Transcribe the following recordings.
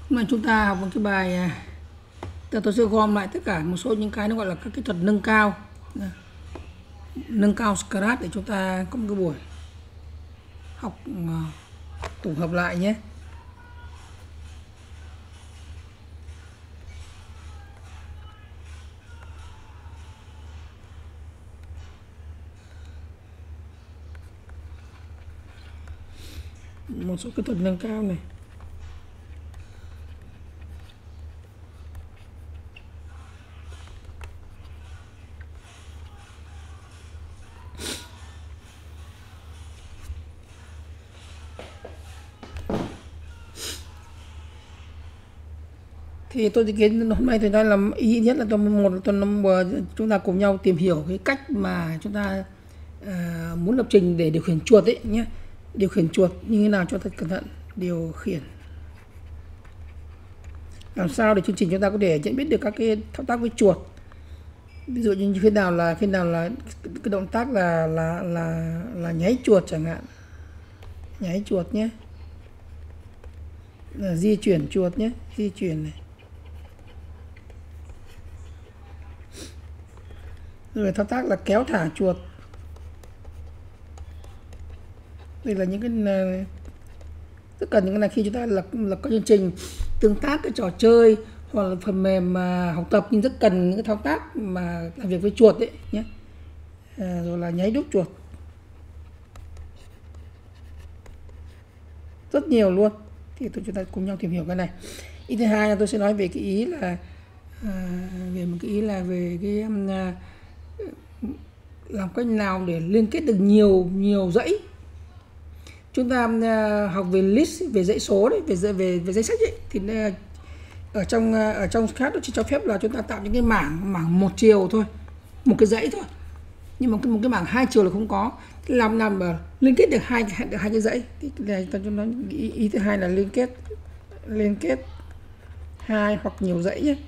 Mà chúng ta học một cái bài tôi sẽ gom lại tất cả một số những cái nó gọi là các kỹ thuật nâng cao Scratch để chúng ta có một cái buổi học tổng hợp lại nhé. Một số kỹ thuật nâng cao này. Thì tôi dự kiến hôm nay thì nói là ý nhất là chúng ta cùng nhau tìm hiểu cái cách mà chúng ta muốn lập trình để điều khiển chuột ấy nhé. Điều khiển chuột như thế nào cho thật cẩn thận. Điều khiển làm sao để chương trình chúng ta có thể nhận biết được các cái thao tác với chuột. Ví dụ như khi nào là cái động tác là nháy chuột chẳng hạn, nháy chuột nhé, là di chuyển chuột nhé, di chuyển này, rồi thao tác là kéo thả chuột. Đây là những cái tất cả những cái này khi chúng ta lập các chương trình tương tác cái trò chơi hoặc là phần mềm học tập nhưng rất cần những cái thao tác mà làm việc với chuột đấy nhé. Rồi là nháy đúc chuột, rất nhiều luôn. Thì chúng ta cùng nhau tìm hiểu cái này. Ý thứ hai là tôi sẽ nói về cái ý là về cái làm cách nào để liên kết được nhiều dãy. Chúng ta học về list, về dãy số đấy, về dãy sách ấy, thì ở trong Scratch nó chỉ cho phép là chúng ta tạo những cái mảng một chiều thôi, một cái dãy thôi, nhưng mà một cái mảng hai chiều là không có. Làm mà liên kết được hai cái dãy thì này ta cho nó ý thứ hai là liên kết hai hoặc nhiều dãy nhé.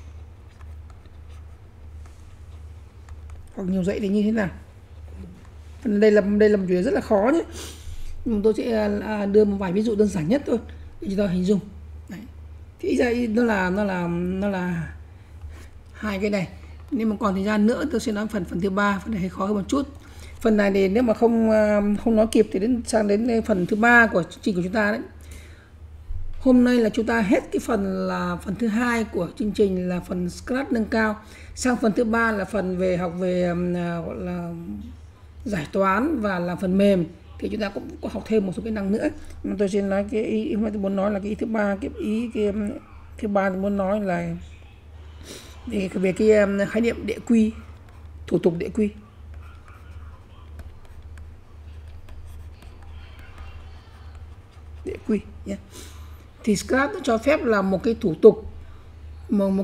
Hoặc nhiều dãy thì như thế nào? Đây là một chuyện rất là khó nhé. Nhưng tôi sẽ đưa một vài ví dụ đơn giản nhất thôi để chúng ta hình dung. Đấy. Thì ra nó là hai cái này. Nếu mà còn thời gian nữa tôi sẽ nói phần thứ ba, phần này hơi khó hơn một chút. Phần này thì nếu mà không nói kịp thì sang đến phần thứ ba của chương trình của chúng ta đấy. Hôm nay là chúng ta hết cái phần thứ hai của chương trình là phần Scratch nâng cao. Sang phần thứ ba là phần học về gọi là giải toán và làm phần mềm. Thì chúng ta cũng có học thêm một số kỹ năng nữa. Mà tôi sẽ nói cái ý mà tôi muốn nói là cái ý thứ ba, cái thứ ba tôi muốn nói là về cái khái niệm đĩa quy, thủ tục đĩa quy. Đĩa quy nhé. Thì Scratch nó cho phép là một cái thủ tục, một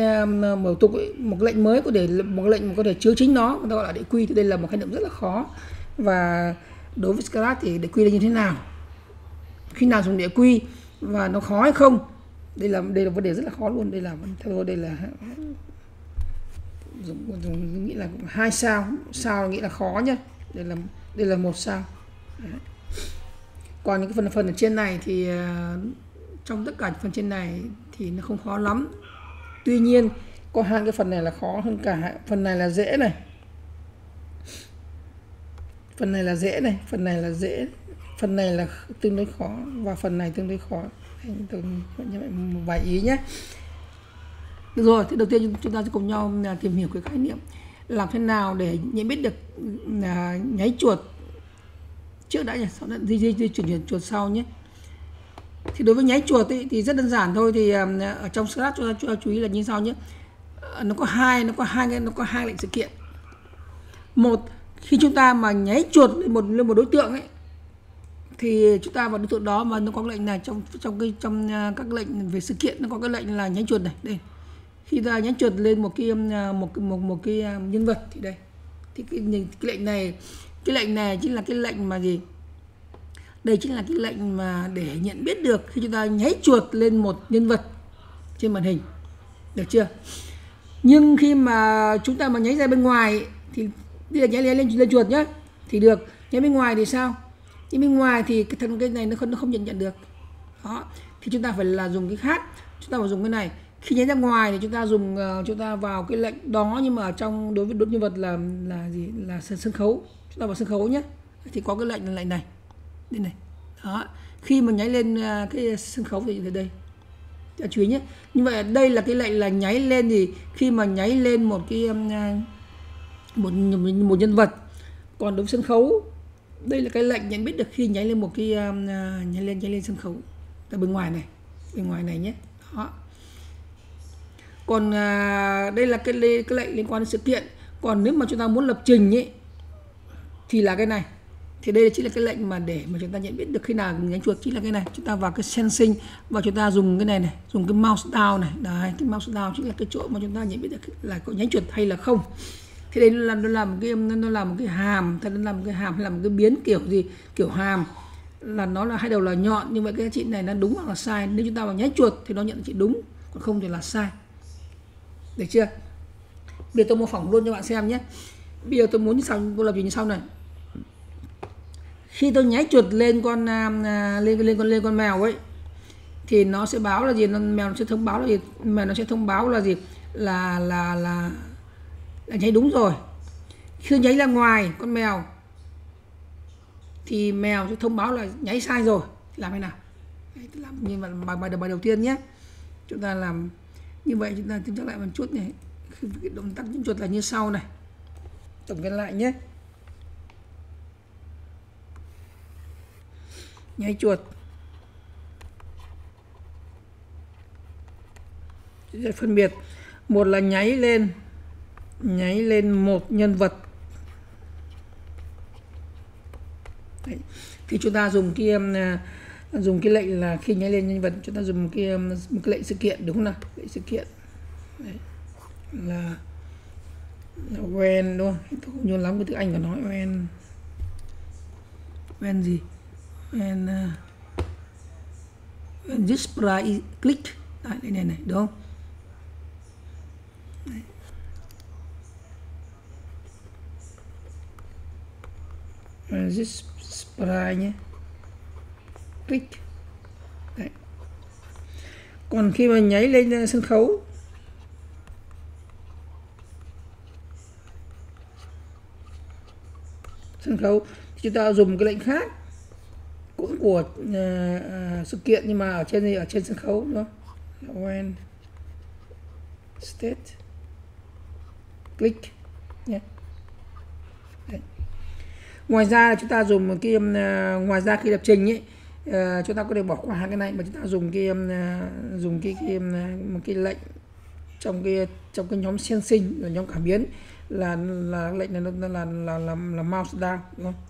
lệnh mới một lệnh có thể chứa chính nó, người ta gọi là đĩa quy. Thì đây là một khái niệm rất là khó. Và đối với Scratch thì đĩa quy là như thế nào, khi nào dùng đĩa quy và nó khó hay không, đây là vấn đề rất là khó luôn. Đây là theo tôi đây là dùng nghĩ là 2 sao nghĩ là khó nhé. Đây là 1 sao. Đấy. Còn những cái phần ở trên này thì trong tất cả phần trên này thì nó không khó lắm. Tuy nhiên có hai cái phần này là khó hơn cả. Phần này là dễ này, phần này là dễ này, phần này là dễ, phần này là tương đối khó và phần này tương đối khó. Tôi một vài ý nhé. Được rồi, thì đầu tiên chúng ta sẽ cùng nhau tìm hiểu cái khái niệm làm thế nào để nhận biết được nháy chuột trước đã nhỉ, sau đó di chuyển chuột sau nhé. Thì đối với nháy chuột ấy, thì rất đơn giản thôi. Thì ở trong Scratch chúng ta chú ý là như sau nhé. Nó có hai lệnh sự kiện. Một, khi chúng ta mà nháy chuột lên một đối tượng ấy thì chúng ta vào đối tượng đó mà nó có lệnh này trong các lệnh về sự kiện nó có cái lệnh là nháy chuột này. Đây. Khi ta nháy chuột lên một cái nhân vật thì đây. Thì cái lệnh này chính là cái lệnh mà gì? Đây chính là cái lệnh mà để nhận biết được khi chúng ta nháy chuột lên một nhân vật trên màn hình. Được chưa? Nhưng khi mà chúng ta mà nháy ra bên ngoài thì đây là nháy lên chuột nhá thì được. Nháy bên ngoài thì sao? Nháy bên ngoài thì cái này nó không nhận được. Đó, thì chúng ta phải là dùng cái khác, chúng ta phải dùng cái này. Khi nháy ra ngoài thì chúng ta dùng chúng ta vào cái lệnh đó, nhưng mà ở trong đối với đốt nhân vật là gì, là sân khấu, chúng ta vào sân khấu nhé, thì có cái lệnh này đây này. Đó, khi mà nháy lên cái sân khấu thì đây chú ý nhé. Như vậy đây là cái lệnh là nháy lên, thì khi mà nháy lên một cái một nhân vật. Còn đối với sân khấu, đây là cái lệnh nhận biết được khi nháy lên một cái nháy lên sân khấu tại bên ngoài này nhé. Đó. Còn đây là cái lệnh liên quan đến sự kiện. Còn nếu mà chúng ta muốn lập trình ấy thì là cái này. Thì đây chính là cái lệnh mà để mà chúng ta nhận biết được khi nào nhấn chuột, chính là cái này. Chúng ta vào cái sensing và chúng ta dùng cái này dùng cái mouse down này. Đấy, cái mouse down chính là cái chỗ mà chúng ta nhận biết được là có nhấn chuột hay là không. Thì đây nó là một cái hàm, hay là một cái biến kiểu gì, kiểu hàm là nó là hai đầu là nhọn, như vậy cái giá trị này nó đúng hoặc là sai. Nếu chúng ta vào nháy chuột thì nó nhận giá trị đúng, còn không thì là sai. Được chưa? Bây giờ tôi mô phỏng luôn cho bạn xem nhé. Bây giờ tôi muốn tôi làm gì như sau này. Khi tôi nháy chuột lên lên con mèo ấy thì nó sẽ báo là gì? Mèo nó sẽ thông báo là gì? Nó sẽ thông báo là gì? Là nháy đúng rồi. Khi nháy ra ngoài con mèo thì mèo sẽ thông báo là nháy sai rồi. Làm thế nào? Đấy, làm như bài đầu tiên nhé. Chúng ta làm như vậy, chúng ta tính lại một chút này. Cái động tác nhấn chuột là như sau này. Tổng kết lại nhé. Nháy chuột, sẽ phân biệt, một là nháy lên một nhân vật. Đấy. Thì chúng ta dùng cái lệnh là khi nháy lên nhân vật, chúng ta dùng một cái lệnh sự kiện, đúng không nào? Lệnh sự kiện. Đấy. Là when, đúng không? Tôi không nhớ lắm cái tiếng Anh của nó. When gì? When this price click. Đấy, đây này, đúng không? Đấy. When this price nhé, click. Đấy. Còn khi mà nháy lên sân khấu thì chúng ta dùng cái lệnh khác, cũng của sự kiện nhưng mà ở trên sân khấu đó. When state click nhé. Đấy. Ngoài ra chúng ta dùng một cái ngoài ra khi lập trình ấy, chúng ta có thể bỏ qua hai cái này mà chúng ta dùng một cái lệnh trong cái nhóm sensing, là nhóm cảm biến, là lệnh này nó là mouse down, đúng không?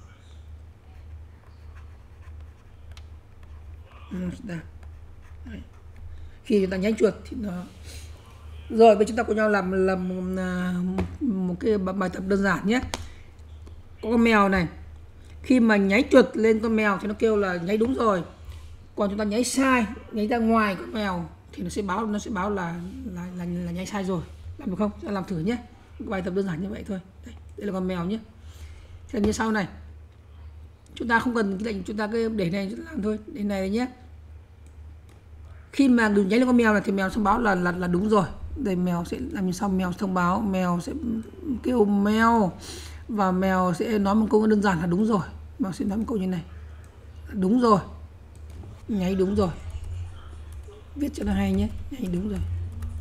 Mouse down. Đấy. Khi chúng ta nhấn chuột thì nó rồi. Bây chúng ta cùng nhau làm một cái bài tập đơn giản nhé. Có con mèo này, khi mà nháy chuột lên con mèo thì nó kêu là nháy đúng rồi. Còn chúng ta nháy sai, nháy ra ngoài con mèo thì nó sẽ báo là nháy sai rồi. Làm được không? Sẽ làm thử nhé. Bài tập đơn giản như vậy thôi. Đây là con mèo nhé. Thế như sau này, chúng ta không cần cái lệnh, chúng ta cứ để này làm thôi. Đây này nhé. Khi mà nháy lên con mèo này thì mèo thông báo là đúng rồi. Đây, mèo sẽ làm như sau, mèo thông báo, mèo sẽ kêu mèo và mèo sẽ nói một câu đơn giản là đúng rồi. Mèo sẽ nói một câu như này, đúng rồi, nháy đúng rồi. Viết cho nó hay nhé, nháy đúng rồi.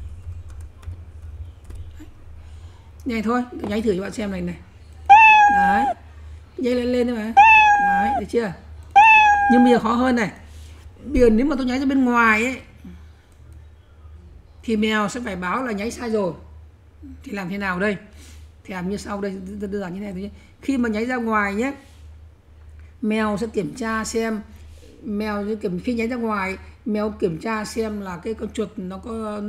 Này thôi, nháy thử cho bạn xem này. Đấy, nháy lên thôi mà. Đấy, được chưa? Nhưng bây giờ khó hơn này. Bây giờ nếu mà tôi nháy ra bên ngoài ấy thì mèo sẽ phải báo là nháy sai rồi. Thì làm thế nào đây? Thì làm như sau đây, đơn giản như này thôi nhé. Khi mà nháy ra ngoài nhé, mèo sẽ kiểm tra xem, khi nháy ra ngoài, mèo kiểm tra xem là cái con chuột nó có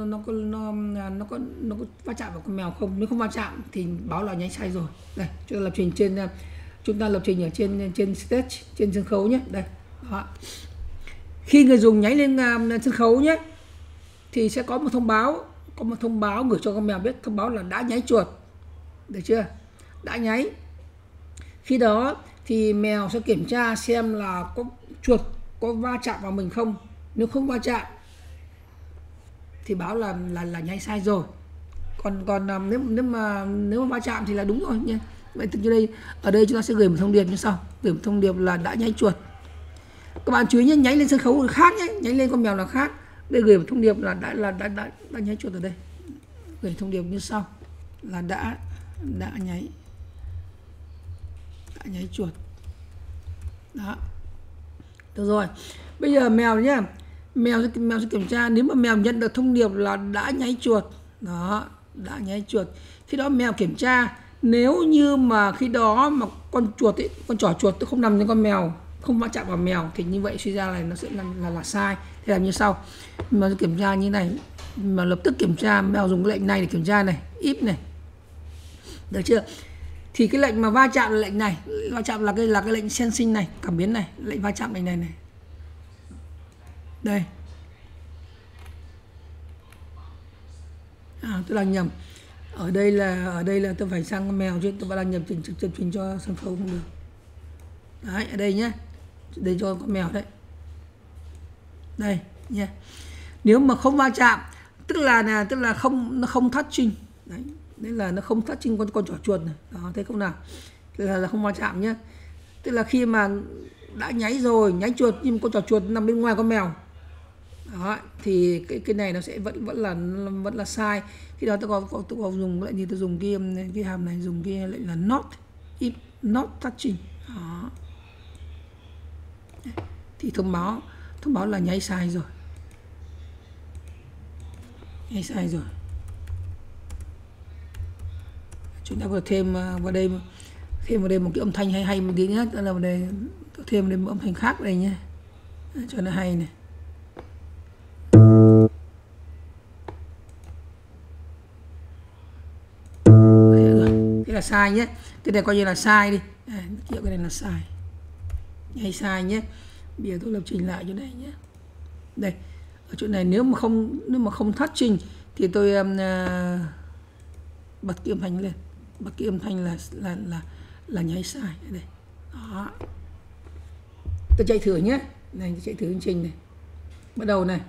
va chạm vào con mèo không. Nếu không va chạm thì báo là nháy sai rồi. Đây, chúng ta lập trình ở trên stage, trên sân khấu nhé. Đây. Đó. Khi người dùng nháy lên sân khấu nhé thì sẽ có một thông báo gửi cho con mèo biết, thông báo là đã nháy chuột. Được chưa? Đã nháy. Khi đó thì mèo sẽ kiểm tra xem là có chuột có va chạm vào mình không. Nếu không va chạm thì báo là nháy sai rồi. Còn nếu mà va chạm thì là đúng rồi nha. Vậy từ đây, ở đây chúng ta sẽ gửi một thông điệp như sau, gửi một thông điệp là đã nháy chuột. Các bạn chú ý nhé, nháy lên sân khấu là khác nhé, nháy lên con mèo là khác. Đây gửi một thông điệp là đã nháy chuột ở đây. Gửi thông điệp như sau là đã nháy chuột. Đó. Được rồi. Bây giờ mèo nhá. Mèo sẽ kiểm tra, nếu mà mèo nhận được thông điệp là đã nháy chuột. Đó, đã nháy chuột. Khi đó mèo kiểm tra, nếu như mà khi đó mà con chuột ấy, con trỏ chuột không nằm trên con mèo, không va chạm vào mèo thì như vậy suy ra là nó sẽ là sai. Thế làm như sau. Mèo sẽ kiểm tra như này, mà lập tức kiểm tra, mèo dùng cái lệnh này để kiểm tra này, if này. Được chưa? Thì cái lệnh mà va chạm là lệnh này, va chạm là cái lệnh sensing này, cảm biến này, lệnh va chạm này này. Đây. Tôi đang nhầm. Ở đây là tôi phải sang con mèo chứ tôi đang nhầm trình cho sân khấu không được. Đấy, ở đây nhé. Đây cho con mèo đấy. Đây nhé. Nếu mà không va chạm, tức là nó không touching. Đấy. Đấy là nó không touching con trỏ chuột này. Đó, thấy không nào? Là không va chạm nhé. Tức là khi mà đã nháy rồi, nháy chuột nhưng con trỏ chuột nằm bên ngoài con mèo. Đó, thì cái này nó sẽ vẫn là sai. Khi đó tôi có dùng lệnh gì, tôi dùng cái hàm này, dùng cái lệnh là not touching. Đó. Thì thông báo là nháy sai rồi. Nháy sai rồi. Chúng ta có thể thêm vào đây một cái âm thanh hay một tí nhé, là vào đây tôi thêm lên một âm thanh khác đây nhé, cho nó hay này. Thế là sai nhé. Thế này coi như là sai đi. Cái này là sai. Nháy sai nhé. Bây giờ tôi lập trình lại chỗ này nhé. Đây. Ở chỗ này nếu mà không touching thì tôi bật cái âm thanh lên. Bật cái âm thanh là nháy sai ở đây. Đó. Tôi chạy thử nhé. Này, tôi chạy thử chương trình này. Bắt đầu này.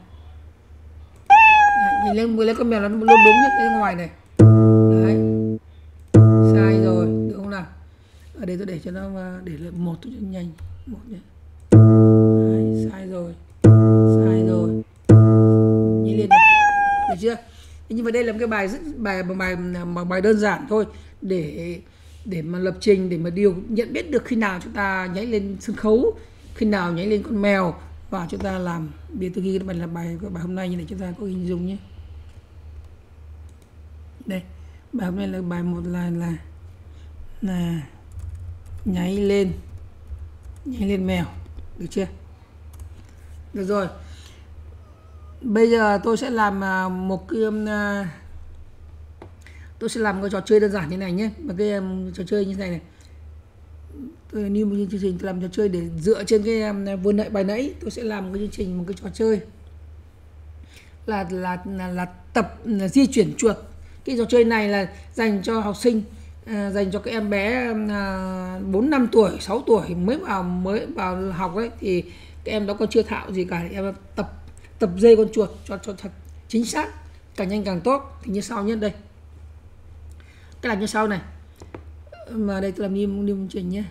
Nhìn lên với lấy con mèo nó luôn đúng nhất bên ngoài này. Đấy. Sai rồi, được không nào? Ở đây tôi để cho nó để lại 1 cho nhanh, 1 nhé. Đấy, sai rồi. Sai rồi. Nhìn lên này. Được chưa? Nhưng mà đây là một cái bài đơn giản thôi để mà lập trình, để mà nhận biết được khi nào chúng ta nháy lên sân khấu, khi nào nháy lên con mèo, và chúng ta làm. Bây giờ tôi ghi là bài hôm nay như này, chúng ta có hình dung nhé. Đây, bài hôm nay là bài 1 là nháy lên mèo. Được chưa? Được rồi. Bây giờ tôi sẽ làm một cái trò chơi đơn giản như này nhé. Một cái trò chơi như thế này. Tôi như một chương trình tôi làm trò chơi để dựa trên cái vừa nãy bài nãy, tôi sẽ làm một cái trò chơi là tập di chuyển chuột. Cái trò chơi này là dành cho học sinh, dành cho các em bé 4, 5 tuổi, 6 tuổi mới vào học ấy, thì các em đó còn chưa thạo gì cả, em tập dây con chuột cho thật chính xác, càng nhanh càng tốt. Thì như sau nhé, đây cái làm như sau này, mà đây tôi làm niêm trình nhé.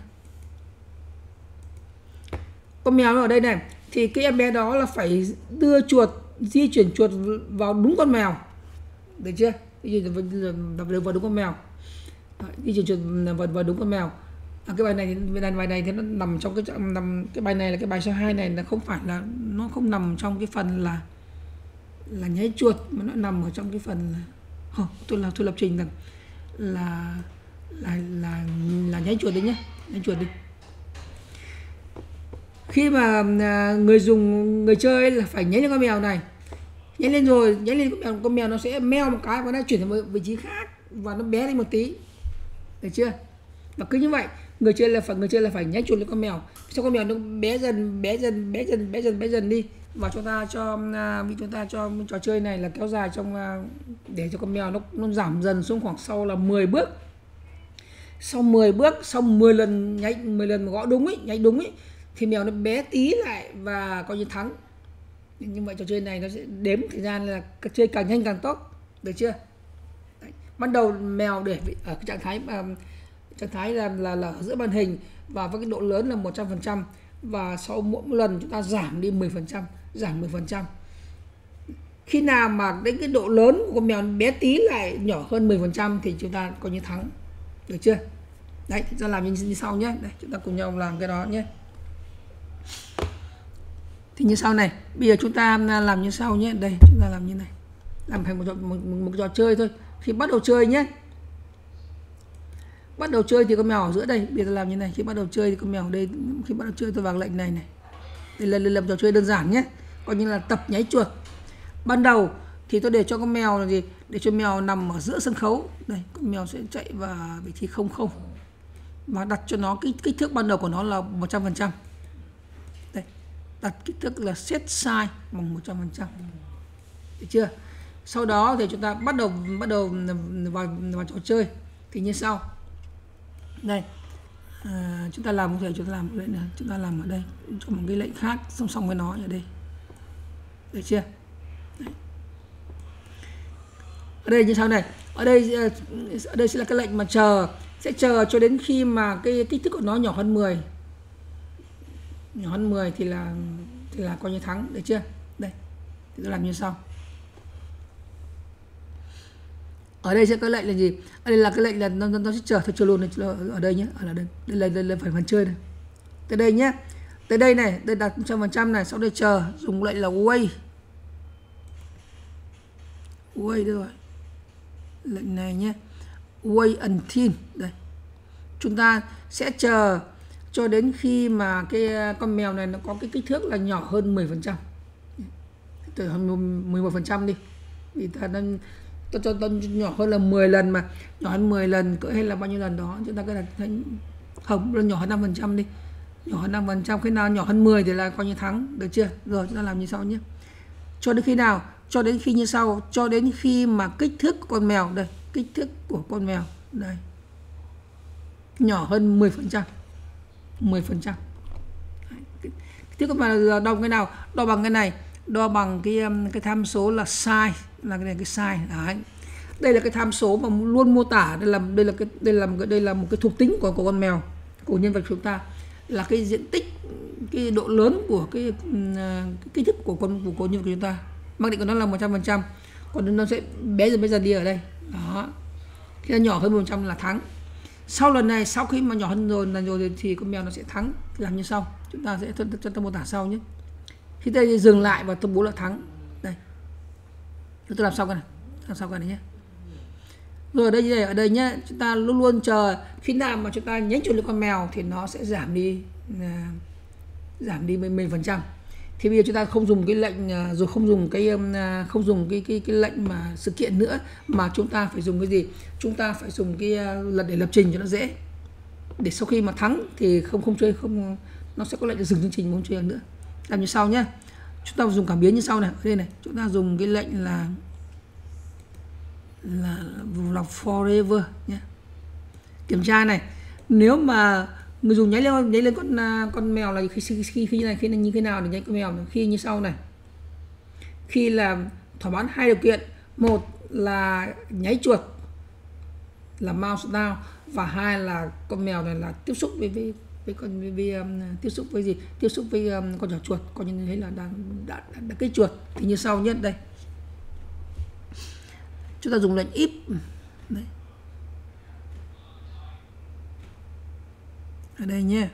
Con mèo ở đây này, thì cái em bé đó là phải đưa chuột, di chuyển chuột vào đúng con mèo, được chưa? Vào đúng con mèo, di chuyển chuột vào đúng con mèo. Cái bài này thì nó nằm trong cái bài này là cái bài số 2 này, là không phải là nó không nằm trong cái phần là nháy chuột, mà nó nằm ở trong cái phần là tôi lập trình rằng là nháy chuột đấy nhé, nháy chuột đi. Khi mà người chơi là phải nháy lên con mèo này, nháy lên con mèo nó sẽ meo một cái và nó chuyển sang vị trí khác và nó bé lên một tí, được chưa? Và cứ như vậy người chơi là phải nháy chuột lên con mèo, sau con mèo nó bé dần đi, và chúng ta cho trò chơi này là kéo dài trong để cho con mèo nó giảm dần xuống khoảng sau là 10 bước. Sau 10 bước, sau 10 lần mà gõ đúng ấy, nháy đúng ấy, thì mèo nó bé tí lại và coi như thắng. Như vậy trò chơi này nó sẽ đếm thời gian là chơi càng nhanh càng tốt, được chưa? Đấy. Ban đầu mèo để ở cái trạng thái là ở giữa màn hình và với cái độ lớn là 100%, và sau mỗi lần chúng ta giảm đi 10%, giảm 10%. Khi nào mà đến cái độ lớn của con mèo bé tí lại nhỏ hơn 10% thì chúng ta coi như thắng, được chưa? Đấy, chúng ta làm như sau nhé. Đây, chúng ta cùng nhau làm cái đó nhé. Thì như sau này, bây giờ chúng ta làm như sau nhé. Đây, chúng ta làm như này, làm thành một trò chơi thôi. Khi bắt đầu chơi nhé, bắt đầu chơi thì con mèo ở giữa đây. Bây giờ làm như này, khi bắt đầu chơi thì con mèo ở đây. Khi bắt đầu chơi tôi vào lệnh này này. Đây là làm trò chơi đơn giản nhé, coi như là tập nháy chuột. Ban đầu thì tôi để cho con mèo là gì, để cho mèo nằm ở giữa sân khấu. Đây, con mèo sẽ chạy vào vị trí 00 và đặt cho nó cái kích thước ban đầu của nó là 100%. Đây, đặt kích thước là set size bằng 100%, được chưa? Sau đó thì chúng ta bắt đầu vào trò chơi thì như sau. Đây, chúng ta làm một lệnh này, chúng ta làm ở đây cho một cái lệnh khác song song với nó ở đây, được chưa? Đấy. Ở đây như sau này, ở đây sẽ là cái lệnh mà sẽ chờ cho đến khi mà cái kích thước của nó nhỏ hơn 10, nhỏ hơn 10 thì là coi như thắng, được chưa? Đây, thì tôi làm như sau. Ở đây sẽ có lệnh là gì? Ở đây là cái lệnh là nó sẽ chờ thôi, chờ luôn ở đây nhé. Đây là phần chơi này. Tới đây nhé. Tới đây này, đây đặt 100% này, sau đây chờ, dùng lệnh là wait. Wait được rồi. Lệnh này nhé. Wait until. Đây. Chúng ta sẽ chờ cho đến khi mà cái con mèo này nó có cái kích thước là nhỏ hơn 10%. Từ 11% đi. Vì ta đang cho nhỏ hơn là 10 lần mà, nhỏ hơn 10 lần cỡ hay là bao nhiêu lần đó chúng ta cứ đặt thành không, nhỏ hơn 5% đi, nhỏ hơn 5%. Khi nào nhỏ hơn 10 thì là coi như thắng, được chưa? Rồi chúng ta làm như sau nhé. Cho đến khi nào? Cho đến khi như sau, cho đến khi mà kích thước của con mèo đây, kích thước của con mèo đây nhỏ hơn 10%, 10%. Kích thước con mèo là đo cái nào? Đo bằng cái này, đo bằng cái tham số là size, là cái này, cái size. Đấy. Đây là cái tham số mà luôn mô tả, đây là một cái thuộc tính của con mèo, của nhân vật chúng ta, là cái diện tích, cái độ lớn của cái kích thước của nhân vật của chúng ta. Mặc định của nó là 100%, còn nó sẽ bé dần đi ở đây. Đó. Khi nó nhỏ hơn 100 là thắng. Sau lần này, sau khi mà nhỏ hơn rồi thì con mèo nó sẽ thắng. Làm như sau, chúng ta sẽ cho tôi mô tả sau nhé. Khi tôi dừng lại và tuyên bố là thắng. Đây. Tôi làm sau cái này nhé. Rồi ở đây nhé, chúng ta luôn luôn chờ khi nào mà chúng ta nhấn chuột lên con mèo thì nó sẽ giảm đi 10%. Thì bây giờ chúng ta không dùng cái lệnh rồi không dùng cái lệnh mà sự kiện nữa, mà chúng ta phải dùng cái gì? Chúng ta phải dùng cái lần để lập trình cho nó dễ. Để sau khi mà thắng thì không chơi, nó sẽ có lệnh dừng chương trình, không chơi nữa. Làm như sau nhé. Chúng ta dùng cảm biến như sau này. Ở đây này, chúng ta dùng cái lệnh là forever nhé. Kiểm tra này, nếu mà người dùng nhảy lên con mèo là khi như thế nào để nhảy con mèo, khi như sau này. Khi là thỏa mãn hai điều kiện, một là nháy chuột là mouse down, và hai là con mèo này là tiếp xúc với tiếp xúc với gì? Tiếp xúc với con trỏ chuột, coi như thế là đã kích chuột. Thì như sau nhất đây. Chúng ta dùng lệnh if. Đấy. Ở đây nhé.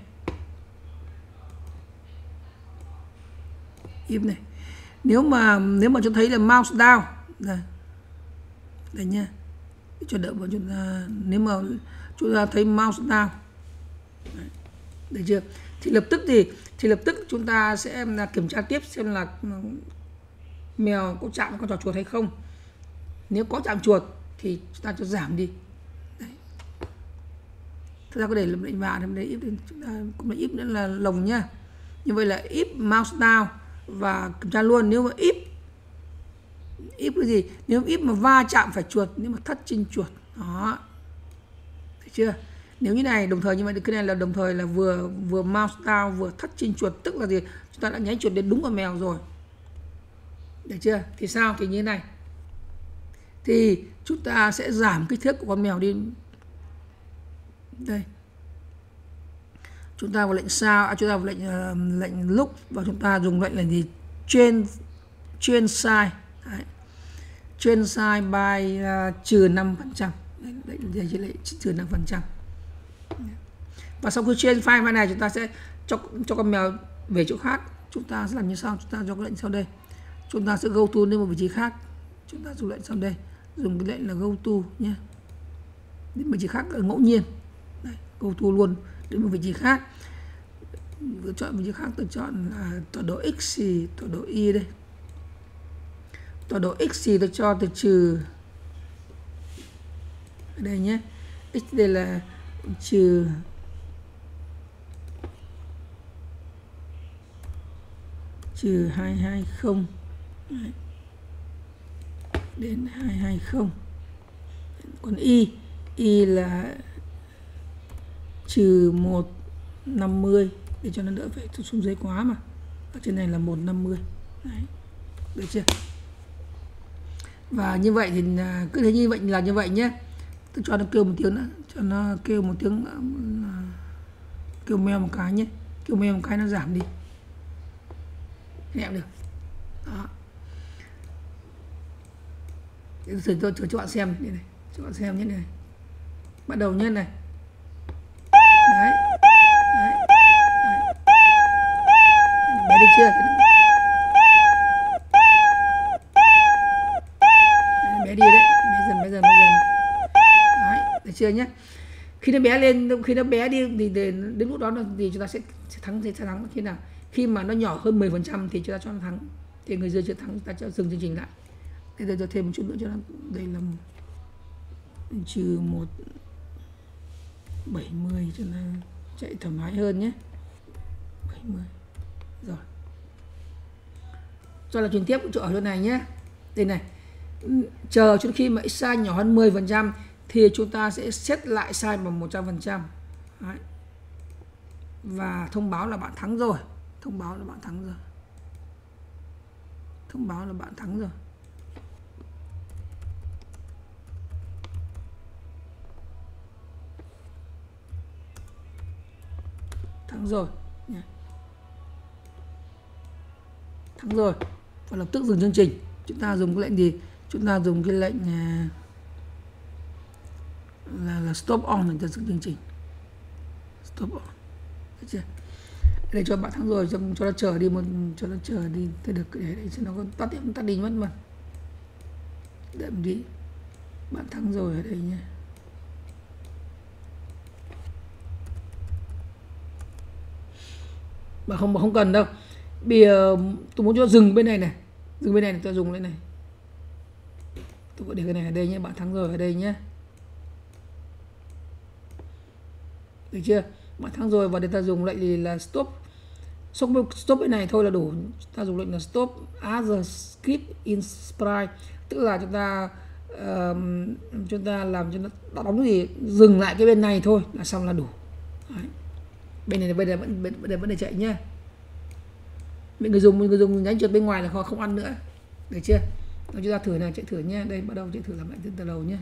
If này. Nếu mà chúng thấy là mouse down đây nhé. Cho đỡ bọn chúng ta, nếu mà chúng ta thấy mouse down. Đấy. Được chưa? Thì lập tức chúng ta sẽ kiểm tra tiếp xem là mèo có chạm con trỏ chuột hay không. Nếu có chạm chuột thì chúng ta cho giảm đi. Đấy. Chúng ta có để lệnh vào đây, if chúng ta cũng là if nữa là lồng nhá. Như vậy là if mouse down, và kiểm tra luôn nếu mà if cái gì? Nếu if mà va chạm phải chuột, nếu mà touch trên chuột. Đó. Thấy chưa? Nếu như này đồng thời như vậy thì cái này là đồng thời là vừa mouse down vừa touch trên chuột, tức là gì? Chúng ta đã nháy chuột đến đúng vào mèo rồi. Được chưa? Thì sao? Thì như thế này. Thì chúng ta sẽ giảm kích thước của con mèo đi. Đây. Chúng ta vào lệnh sao, chúng ta vào lệnh look và chúng ta dùng lệnh là gì? Change size. Đấy. Change size by trừ 5%. Đây chỉ lệnh trừ 5%. Và sau khi change file này chúng ta sẽ cho con mèo về chỗ khác. Chúng ta sẽ làm như sau, chúng ta cho cái lệnh sau đây. Chúng ta sẽ go to đến một vị trí khác. Chúng ta dùng lệnh sau đây, dùng cái lệnh là go to nhé. Đến vị trí khác ở ngẫu nhiên. Đây, go to luôn đến một vị trí khác. Tôi chọn vị trí khác, tôi chọn là tọa độ x thì tọa độ y đây. Tọa độ x thì tôi cho từ trừ ở đây nhé. X đây là trừ trừ 220 đến 220. Còn y là trừ 150 để cho nó đỡ phải xuống dưới quá mà. Ở trên này là 150. Đấy. Được chưa? Và như vậy thì cứ thế như vậy là như vậy nhé. Tôi cho nó kêu một tiếng nữa, cho nó kêu một tiếng kêu meo một cái nhé. Kêu meo một cái nó giảm đi. Nhẹ được. Đó. Tôi cho bạn xem đây này, cho bạn xem nhé này. Bắt đầu nhé này. Đấy. Đấy. Bé đi chưa? Bé đi đấy, bé dần. Đấy, được chưa nhé? Khi nó bé lên, khi nó bé đi thì đến lúc đó thì chúng ta sẽ thắng khi nào? Khi mà nó nhỏ hơn 10% thì chúng ta cho nó thắng. Thì người chơi chưa thắng, chúng ta cho dừng chương trình lại. Thế giờ cho thêm một chút nữa cho nó, đây là trừ 170 cho nó chạy thoải mái hơn nhé. 70. Rồi. Cho là chuyển tiếp chỗ ở chỗ này nhé. Đây này. Chờ cho khi mà size nhỏ hơn 10% thì chúng ta sẽ set lại size bằng 100%. Đấy. Và thông báo là bạn thắng rồi. Thông báo là bạn thắng rồi. Thông báo là bạn thắng rồi. Thắng rồi. Thắng rồi. Và lập tức dừng chương trình. Chúng ta dùng cái lệnh gì? Chúng ta dùng cái lệnh là stop on để cho dừng chương trình. Stop on. Được chưa? Để cho bạn thắng rồi, cho nó chờ đi cho nó chờ đi thì được, để cho nó tắt đi mất mà. Đệm đi. Bạn thắng rồi ở đây nhé. Mà không cần đâu. Bây giờ tôi muốn cho dừng bên này này. Dừng bên này tôi dùng lên này. Tôi có để cái này ở đây nhé, bạn thắng rồi ở đây nhé. Được chưa? Bạn thắng rồi và để ta dùng lệnh gì là stop. Stop bên này thôi là đủ. Ta dùng lệnh là stop other script in sprite, tức là chúng ta làm cho nó đóng gì, dừng lại cái bên này thôi là xong là đủ. Đấy. Bên này vẫn để chạy nhá. Người dùng nhánh chuột bên ngoài là không ăn nữa. Được chưa? Rồi chúng ta thử này, chạy thử nhé. Đây bắt đầu chạy thử làm lại từ đầu nhé.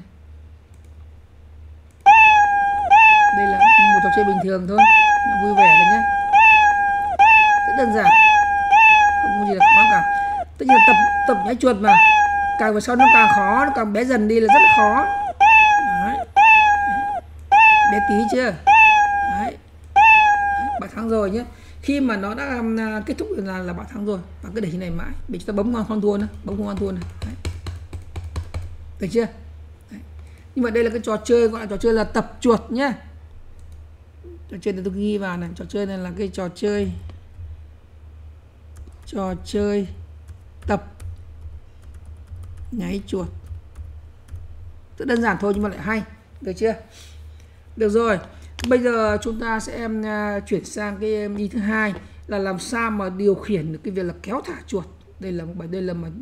Đây là một trò chơi bình thường thôi, vui vẻ thôi nhé. Rất đơn giản, không có gì là khó cả. Tất nhiên là tập nhảy chuột mà, càng về sau nó càng khó, nó càng bé dần đi là rất là khó. Đấy. Bé tí chưa? Đấy. Bạn thắng rồi nhé. Khi mà nó đã kết thúc là bạn thắng rồi. Bạn cứ để như này mãi, để chúng ta bấm con thua nữa, bấm con thua này. Đấy. Được chưa? Đấy. Nhưng mà đây là cái trò chơi gọi là trò chơi là tập chuột nhé. Trò chơi này tôi ghi vào này, trò chơi này là cái trò chơi tập nháy chuột. Rất đơn giản thôi nhưng mà lại hay. Được chưa? Được rồi. Bây giờ chúng ta sẽ chuyển sang cái ý thứ hai là làm sao mà điều khiển được cái việc là kéo thả chuột. Đây là một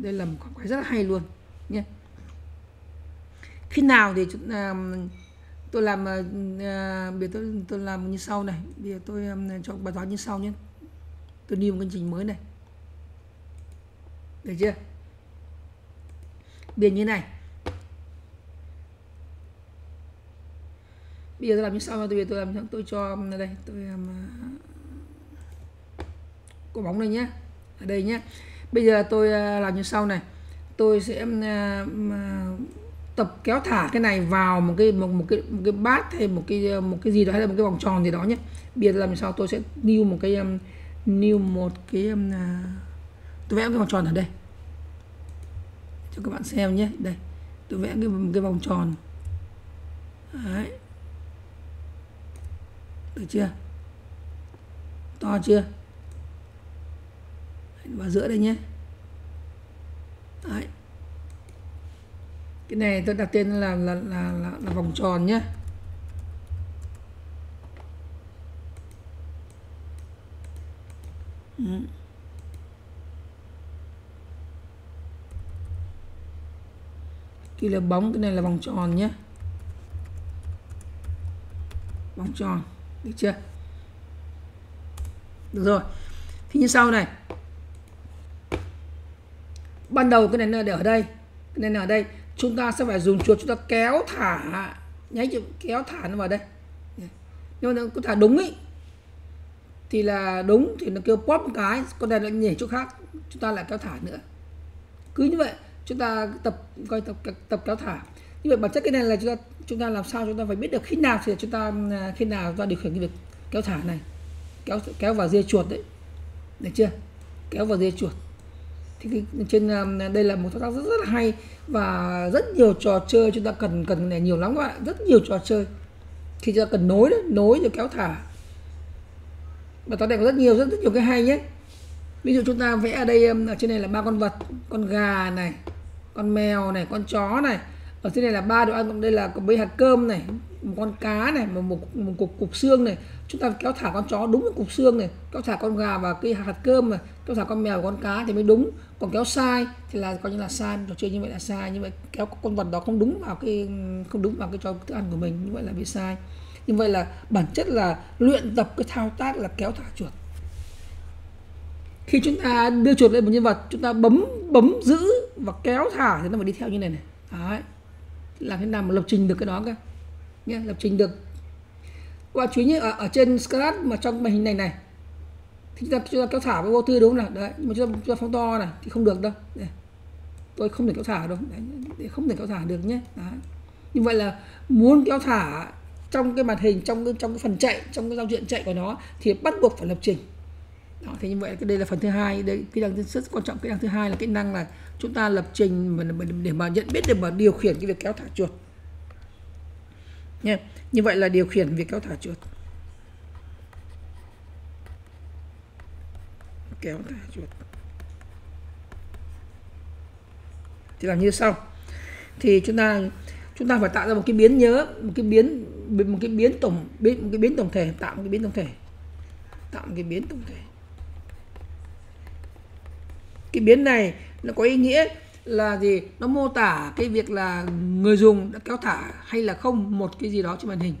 cái rất là hay luôn nhé. Khi nào thì tôi làm bây giờ tôi làm như sau này. Bây giờ tôi cho bài toán như sau nhé. Tôi new một công trình mới này, được chưa? Bây giờ như này, bây giờ tôi làm như sau. Tôi cho đây, tôi có bóng này nhé, ở đây nhé. Bây giờ tôi làm như sau này, tôi sẽ tập kéo thả cái này vào một cái bát hay một cái gì đó, hay là một cái vòng tròn gì đó nhé. Bây giờ làm như sau, tôi sẽ new một cái tôi vẽ cái vòng tròn ở đây cho các bạn xem nhé. Đây, tôi vẽ cái vòng tròn. Đấy, được chưa? To chưa? Vào giữa đây nhé. Đấy, cái này tôi đặt tên là vòng tròn nhé. Kia là bóng, cái này là vòng tròn nhé, vòng tròn, được chưa? Được rồi. Thì như sau này, ban đầu cái này là ở đây, cái này là ở đây, chúng ta sẽ phải dùng chuột chúng ta kéo thả, nháy chữ kéo thả nó vào đây. Nhưng mà nó có thả đúng ý thì là đúng, thì nó kêu pop một cái, con này nó nhảy chỗ khác, chúng ta lại kéo thả nữa. Cứ như vậy chúng ta tập kéo thả. Như vậy bản chất cái này là chúng ta làm sao chúng ta phải biết được khi nào thì chúng ta điều khiển cái việc kéo thả này, kéo vào dây chuột đấy, được chưa? Kéo vào dây chuột. Thì trên đây là một thao tác rất là hay và rất nhiều trò chơi chúng ta cần này nhiều lắm các bạn, rất nhiều trò chơi khi chúng ta cần nối rồi kéo thả. Và toán này có rất nhiều cái hay nhé. Ví dụ chúng ta vẽ ở đây, ở trên này là 3 con vật, con gà này, con mèo này, con chó này. Ở trên này là 3 đồ ăn, đây là có mấy hạt cơm này, một con cá này, một cục xương này. Chúng ta kéo thả con chó đúng với cục xương này, kéo thả con gà và cái hạt cơm này, kéo thả con mèo và con cá thì mới đúng. Còn kéo sai thì là coi như là sai, trò chơi như vậy là sai. Như vậy kéo con vật đó không đúng vào cái cho thức ăn của mình, như vậy là bị sai. Như vậy là bản chất là luyện tập cái thao tác là kéo thả chuột. Khi chúng ta đưa chuột lên một nhân vật, chúng ta bấm giữ và kéo thả thì nó phải đi theo như này này. Đấy, làm thế nào mà lập trình được cái đó cơ nhé, lập trình được. Các bạn chú ý nhé, ở trên Scratch mà trong màn hình này thì chúng ta kéo thả với vô tư đúng không nào? Đấy, nhưng mà chúng ta phóng to này thì không được đâu. Đây, tôi không thể kéo thả đâu. Đấy, để không thể kéo thả được nhé. Đấy. Như vậy là muốn kéo thả trong cái màn hình, trong cái phần chạy, trong cái giao diện chạy của nó thì bắt buộc phải lập trình. Đó, thì như vậy đây là phần thứ hai. Đây, kỹ năng rất quan trọng. Kỹ năng thứ hai là kỹ năng là chúng ta lập trình để mà nhận biết được mà điều khiển cái việc kéo thả chuột nha. Như vậy là điều khiển việc kéo thả chuột, kéo thả chuột thì làm như sau. Thì chúng ta phải tạo ra một cái biến nhớ, một cái biến tổng thể, tạo một cái biến tổng thể. Cái biến này nó có ý nghĩa là gì? Nó mô tả cái việc là người dùng đã kéo thả hay là không một cái gì đó trên màn hình.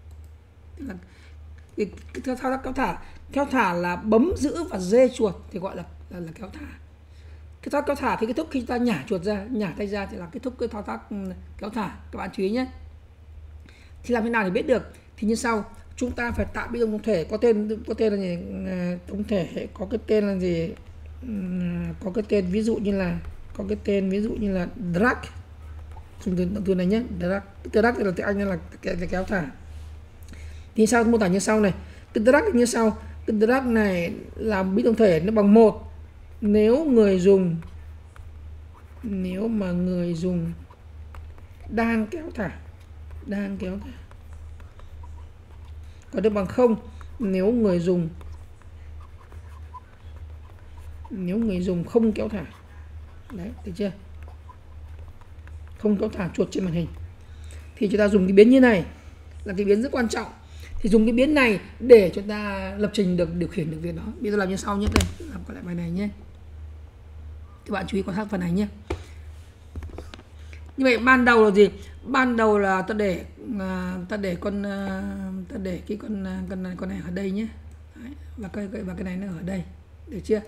Cái thao tác kéo thả là bấm giữ và dê chuột thì gọi là kéo thả. Cái thao tác kéo thả khi kết thúc, khi ta nhả chuột ra, nhả tay ra thì là kết thúc cái thao tác kéo thả. Các bạn chú ý nhé. Thì làm thế nào để biết được? Thì như sau, chúng ta phải tạo biến tổng thể có tên là gì? Tổng thể có cái tên là gì? Có cái tên ví dụ như là drag. Dùng từ này nhé, drag là tiếng Anh là kéo thả. Thì sao mô tả như sau này, cái drag như sau. Cái drag này làm biến tổng thể nó bằng 1 nếu mà người dùng đang kéo thả. Còn được bằng 0 nếu người dùng không kéo thả. Đấy, được chưa? Không kéo thả chuột trên màn hình. Thì chúng ta dùng cái biến như này là cái biến rất quan trọng. Thì dùng cái biến này để chúng ta lập trình được, điều khiển được việc đó. Bây giờ làm như sau nhé. Đây, làm lại bài này nhé. Các bạn chú ý quan sát phần này nhé. Như vậy ban đầu là gì? Ban đầu là ta để cái con này ở đây nhé. Đấy, và cái này nó ở đây, được chưa?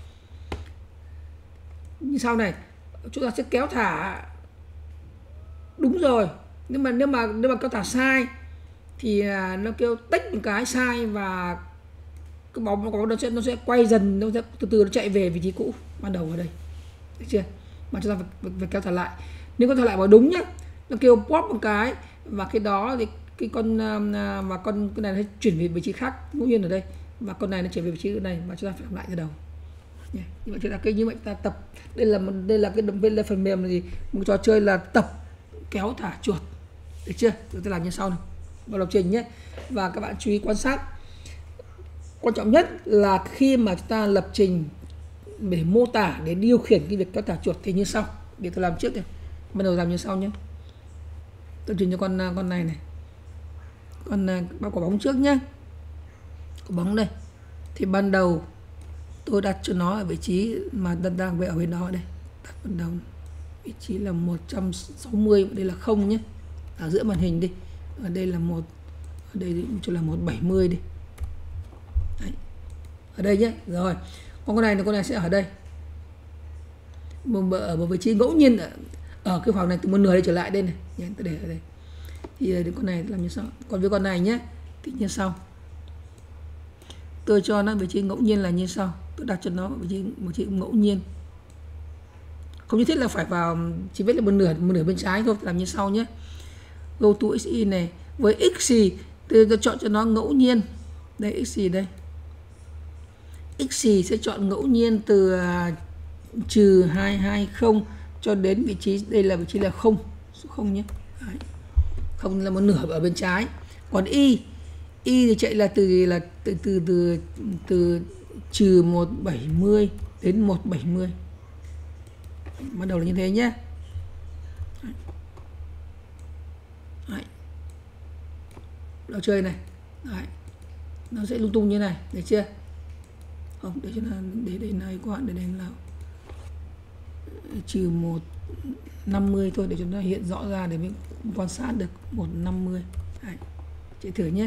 Như sau này chúng ta sẽ kéo thả đúng rồi, nhưng mà nếu mà kéo thả sai thì nó kêu tách một cái sai và cái bóng nó sẽ quay dần, nó sẽ từ từ nó chạy về vị trí cũ ban đầu ở đây, được chưa? Mà chúng ta phải kéo thả lại. Nếu kéo thả lại vào đúng nhá, nó kêu pop một cái và cái đó thì cái con này nó chuyển về vị trí khác ngẫu nhiên ở đây, và con này nó chuyển về vị trí ở đây, và chúng ta phải làm lại từ đầu. Như vậy chúng ta như vậy ta tập. Đây là phần mềm là gì? Một trò chơi là tập kéo thả chuột, được chưa? Chúng ta làm như sau này, vào lập trình nhé. Và các bạn chú ý quan sát. Quan trọng nhất là khi mà chúng ta lập trình để mô tả, để điều khiển cái việc kéo thả chuột thì như sau. Để tôi làm trước này. Bắt đầu làm như sau nhé. Tôi chuyển cho con này này. Con bao quả bóng trước nhé. Quả bóng đây. Thì ban đầu tôi đặt cho nó ở vị trí mà đang ở bên đó đây. Đặt ban đầu vị trí là 160, đây là 0 nhé. Ở giữa màn hình đi. Ở đây là ở đây cho là 170 đi. Đấy. Ở đây nhé. Rồi. Con này sẽ ở đây. Ở một vị trí ngẫu nhiên ở cái khoảng này từ một nửa đây trở lại đây này. Tôi để ở đây. Thì con này làm như sau. Còn với con này nhé thì như sau. Tôi cho nó vị trí ngẫu nhiên là như sau. Tôi đặt cho nó vị trí ngẫu nhiên. Không nhất thiết là phải vào, chỉ biết là một nửa bên trái thôi. Làm như sau nhé. Go to xy này. Với x thì tôi chọn cho nó ngẫu nhiên. Đây x đây. X sẽ chọn ngẫu nhiên từ trừ 220 cho đến vị trí, đây là vị trí là 0, số 0 nhé. Đấy. 0 là một nửa ở bên trái. Còn y thì chạy là từ trừ 170 đến 170. Bắt đầu là như thế nhé. Đấy. Đồ chơi này. Đấy. Nó sẽ lung tung như này, được chưa? Không, để cho nó để này các bạn, để đây là trừ 150 thôi, để cho nó hiện rõ ra để mình quan sát được 150. Đấy. Chạy thử nhé.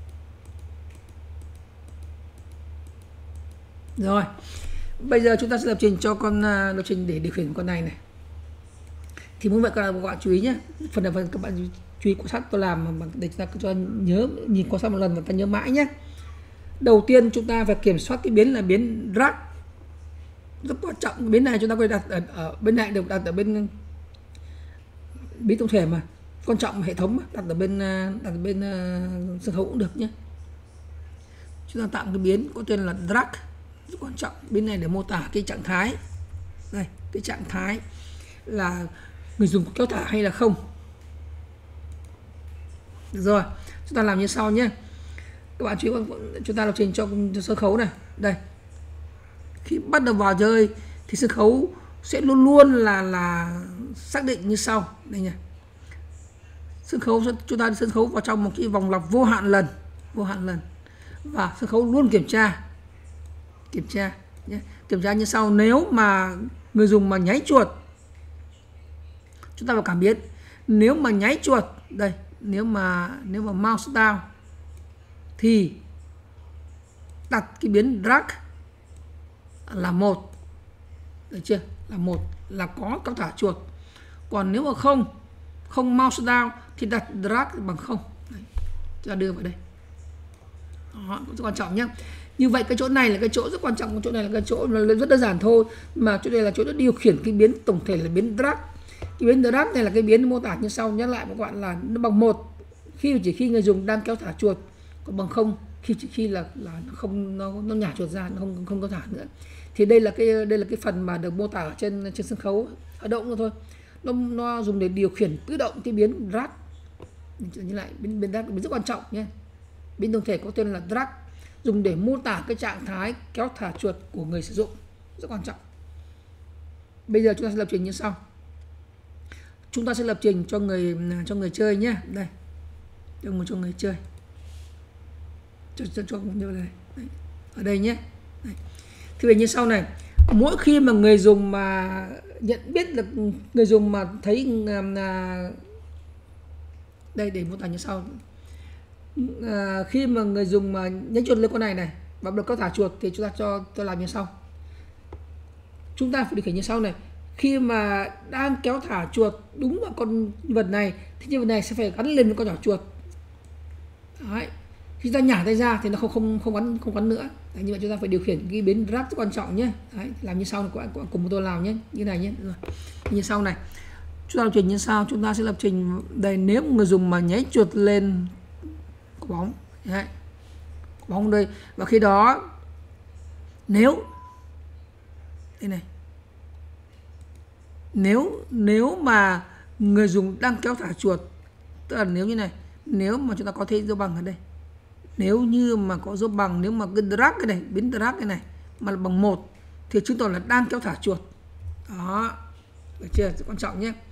Rồi. Bây giờ chúng ta sẽ lập trình cho lập trình để điều khiển con này này. Thì muốn vậy các bạn chú ý nhé. Phần này các bạn chú ý quan sát tôi làm mà để chúng ta cho nhớ, nhìn quan sát một lần và ta nhớ mãi nhé. Đầu tiên chúng ta phải kiểm soát cái biến là biến drag, rất quan trọng. Biến này chúng ta có thể đặt ở bên này, được đặt ở bên biến tổng thể mà, quan trọng hệ thống mà, đặt ở bên sân khấu cũng được nhé. Chúng ta tạo cái biến có tên là drag, rất quan trọng. Biến này để mô tả cái trạng thái. Đây, cái trạng thái là người dùng có kéo thả hay là không. Được rồi, chúng ta làm như sau nhé. Các bạn chú ý, chúng ta lập trình cho sân khấu này. Đây, khi bắt đầu vào chơi thì sân khấu sẽ luôn luôn là xác định như sau. Đây nhỉ. Chúng ta sân khấu vào trong một cái vòng lặp vô hạn lần, và sân khấu luôn kiểm tra nhé. Kiểm tra như sau. Nếu mà người dùng mà nháy chuột, chúng ta vào cảm biến. Nếu mà nháy chuột đây, nếu mà mouse down thì đặt cái biến drag là 1, được chưa? Là 1 là có kéo thả chuột. Còn nếu mà không mouse down thì đặt drag bằng 0. Đấy, chúng ta đưa vào đây. Đó, cũng rất quan trọng nhé. Như vậy cái chỗ này là cái chỗ rất quan trọng, cái chỗ này là cái chỗ rất đơn giản thôi, mà chỗ này là chỗ nó điều khiển cái biến tổng thể là biến drag. Cái biến drag này là cái biến mô tả như sau, nhắc lại với các bạn là nó bằng 1 chỉ khi người dùng đang kéo thả chuột, còn bằng 0 khi là nó nhả chuột ra, nó không có thả nữa. Thì đây là cái phần mà được mô tả ở trên sân khấu hoạt động thôi. Nó dùng để điều khiển tự động cái biến drag. Như lại biến drag biến rất quan trọng nhé. Biến tổng thể có tên là drag, dùng để mô tả cái trạng thái kéo thả chuột của người sử dụng, rất quan trọng. Bây giờ chúng ta sẽ lập trình như sau. Chúng ta sẽ lập trình cho người chơi nhé. Đây, cho người chơi, cho như này. Đây. Ở đây nhé. Đây. Thì về như sau này, mỗi khi mà người dùng mà nhận biết được người dùng mà thấy đây để mô tả như sau. Khi mà người dùng mà nhấn chuột lên con này và bật kéo thả chuột thì chúng ta cho làm như sau. Chúng ta phải điều khiển như sau này. Khi mà đang kéo thả chuột đúng vào con vật này thì nhân vật này sẽ phải gắn liền với con nhỏ chuột. Đấy. Khi ta nhả tay ra thì nó không gắn nữa. Đấy, như vậy chúng ta phải điều khiển cái biến drag rất quan trọng nhé. Đấy, làm như sau này, cùng tôi làm nhé, như này nhé. Rồi. Như sau này, chúng ta lập trình như sau, chúng ta sẽ lập trình đây. Nếu người dùng mà nháy chuột lên quả bóng, đấy, quả bóng đây, và khi đó nếu đây này, nếu mà người dùng đang kéo thả chuột, tức là nếu như này, nếu mà chúng ta có thêm dấu bằng ở đây, nếu như mà có dấu bằng, nếu mà cái drag cái này, biến drag cái này mà là bằng 1 thì chứng tỏ là đang kéo thả chuột. Đó, được chưa? Rất quan trọng nhé.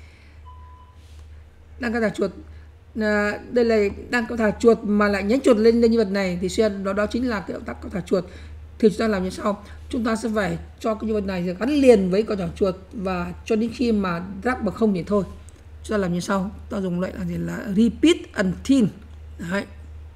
Đang kéo thả chuột, đây là đang kéo thả chuột mà lại nhánh chuột lên như vật này thì suy đó chính là cái động tác kéo thả chuột. Thì chúng ta làm như sau, chúng ta sẽ phải cho cái nhân vật này gắn liền với con nhỏ chuột và cho đến khi mà drag bằng 0 thì thôi. Chúng ta làm như sau, ta dùng lệnh là gì, là repeat until. Đấy.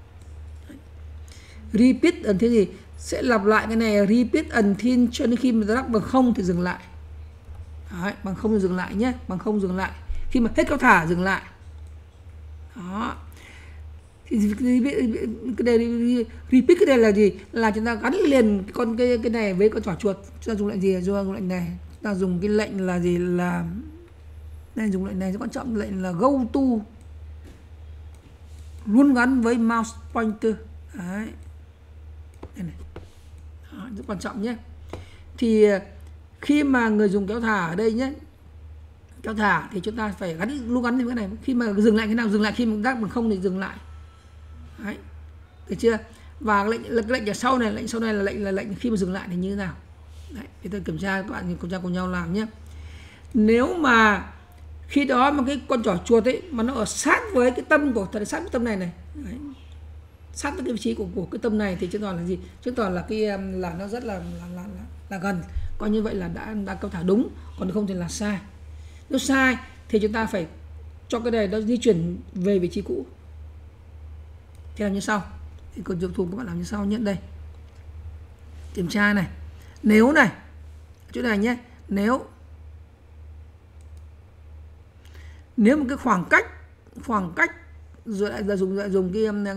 Repeat until gì, sẽ lặp lại cái này, repeat until cho đến khi mà drag bằng 0 thì dừng lại. Đấy, bằng 0 thì dừng lại nhé, bằng 0 dừng lại. Khi mà hết kéo thả dừng lại. Đó. Thì cái này repeat cái này là gì, là chúng ta gắn liền cái này với con trỏ chuột. Chúng ta dùng lệnh gì, dùng lệnh này, chúng ta dùng cái lệnh là gì, là đây, dùng lệnh này rất quan trọng, lệnh là go to luôn gắn với mouse pointer. Đấy. Đây này. Đó, rất quan trọng nhé. Thì khi mà người dùng kéo thả ở đây nhé, kéo thả thì chúng ta phải luôn gắn với cái này. Khi mà dừng lại, cái nào dừng lại, khi mà drag bằng 0 thì dừng lại. Đấy. Được chưa? Và lệnh ở sau này, lệnh sau này là lệnh khi mà dừng lại thì như thế nào. Đấy, thì tôi kiểm tra, các bạn kiểm tra cùng nhau làm nhé. Nếu mà khi đó mà cái con trỏ chuột ấy mà nó ở sát với cái tâm của thật, sát với tâm này này. Đấy. Sát với cái vị trí của cái tâm này thì chứng tỏ là gì? Chứng tỏ là cái là nó rất là gần. Coi như vậy là đã kéo thả đúng, còn không thì là sai. Nếu sai thì chúng ta phải cho cái này nó di chuyển về vị trí cũ. Thì làm như sau. Thì còn dụng thùng các bạn làm như sau nhé. Đây. Kiểm tra này. Nếu này, chỗ này nhé, nếu một cái khoảng cách rồi lại là dùng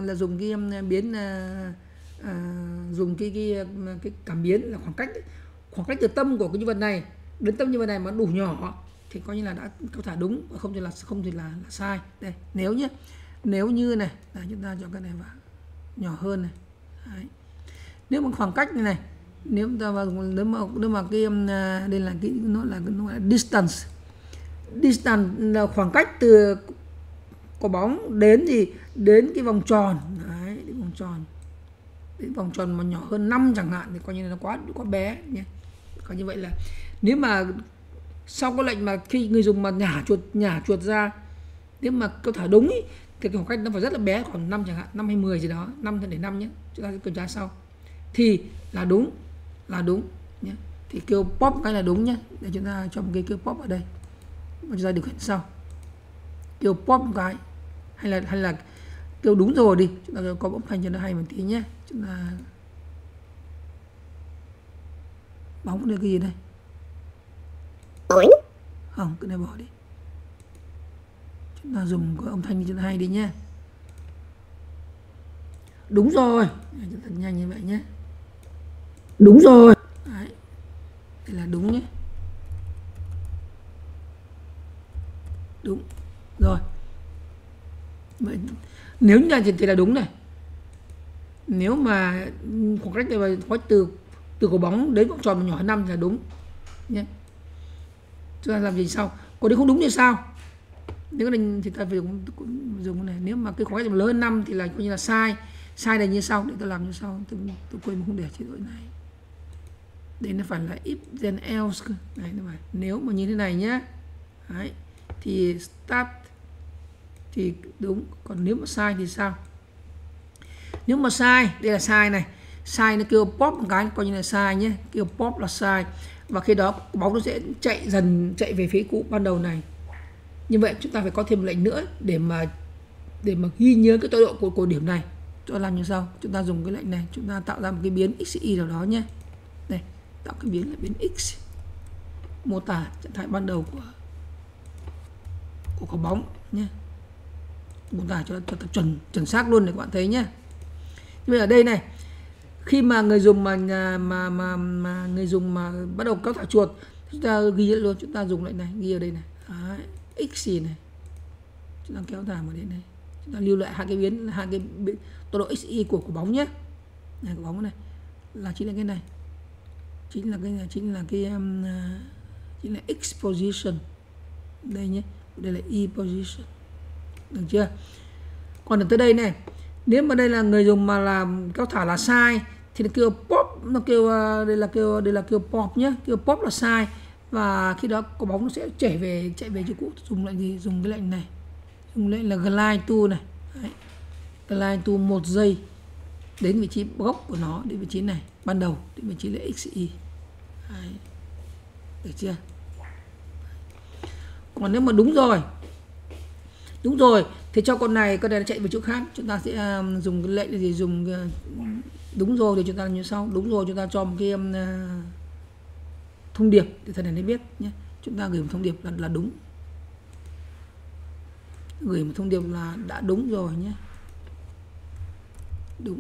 cái cảm biến là khoảng cách từ tâm của cái nhân vật này đến tâm nhân vật này mà đủ nhỏ thì coi như là đã kéo thả đúng, không thì là sai. Đây, nếu nhé, nếu như này, là chúng ta cho cái này vào nhỏ hơn này. Đấy. Nếu một khoảng cách này nếu ta vào, nếu mà cái đây là cái nó là distance là khoảng cách từ quả bóng đến cái vòng tròn. Đấy, đến vòng tròn mà nhỏ hơn 5 chẳng hạn thì coi như là nó quá bé nhé. Coi như vậy là nếu mà sau cái lệnh mà khi người dùng mà nhả chuột ra, nếu mà kéo thả đúng ý, thì cái khoảng cách nó phải rất là bé, khoảng 5 chẳng hạn, 5 hay 10 gì đó, 5 để 5 nhé. Chúng ta sẽ kiểm tra sau. Thì là đúng nhé. Thì kêu pop cái là đúng nhé. Để chúng ta cho một cái kêu pop ở đây. Và chúng ta điều khiển sau. Kêu pop một cái hay là kêu đúng rồi đi. Chúng ta có bấm thanh cho nó hay một tí nhé. Chúng ta bóng đây cái gì đây? Không, cái này bỏ đi. Chúng ta dùng cái âm thanh cho nó hay đi nhé. Đúng rồi. Chúng ta nhanh như vậy nhé. Đúng rồi. Đấy. Đây là đúng nhé. Đúng. Rồi. Vậy, nếu như là thì là đúng này. Nếu mà khoảng cách này có từ quả bóng đến vòng tròn mà nhỏ hơn 5 thì là đúng nhé. Chúng ta làm gì sau? Còn nếu không đúng thì sao? Nếu cái này thì ta phải dùng cái này. Nếu mà cái khoảng cách lớn hơn 5 thì là coi như là sai. Sai này như sau, để tôi làm như sau. Tôi quên không để chế độ này. Đây nó phải là if then else. Đấy, nó phải nếu mà như thế này nhé. Đấy, thì start thì đúng, còn nếu mà sai thì sao? Nếu mà sai, đây là sai này, sai nó kêu pop một cái coi như là sai nhé, kêu pop là sai. và khi đó bóng nó sẽ chạy về phía cũ ban đầu này. Như vậy chúng ta phải có thêm một lệnh nữa để mà ghi nhớ cái tọa độ của điểm này. Cho làm như sau, chúng ta dùng cái lệnh này, chúng ta tạo ra một cái biến xy nào đó nhé. Đây, tạo cái biến là biến x, mô tả trạng thái ban đầu của quả bóng nhé, mô tả cho chuẩn xác luôn để các bạn thấy nhé. Như vậy ở đây này, khi mà người dùng người dùng mà bắt đầu kéo thả chuột, chúng ta ghi luôn, chúng ta dùng lệnh này, ghi ở đây này. Đấy, x này, chúng ta kéo thả vào đây này, chúng ta lưu lại hai cái tọa độ xy của bóng nhé. Này, của bóng này là chính là cái này, chính là x position đây nhé, đây là y position, được chưa? Còn ở tới đây này, nếu mà đây là người dùng mà làm kéo thả là sai thì nó kêu pop, nó kêu đây là kêu pop nhé, kêu pop là sai, và khi đó quả bóng nó sẽ chạy về chỗ cũ. Dùng lệnh gì? Dùng cái lệnh này, dùng lệnh là glide to này. Đấy. Glide to 1 giây đến vị trí gốc của nó, đến vị trí này ban đầu, đến vị trí là xy. Đấy. Được chưa? Còn nếu mà đúng rồi thì cho con này chạy về chỗ khác, chúng ta sẽ dùng cái lệnh gì? Dùng đúng rồi thì chúng ta làm như sau. Đúng rồi chúng ta cho một cái thông điệp để thằng này nó biết nhé. Chúng ta gửi một thông điệp là đúng, gửi một thông điệp là đã đúng rồi nhé, đúng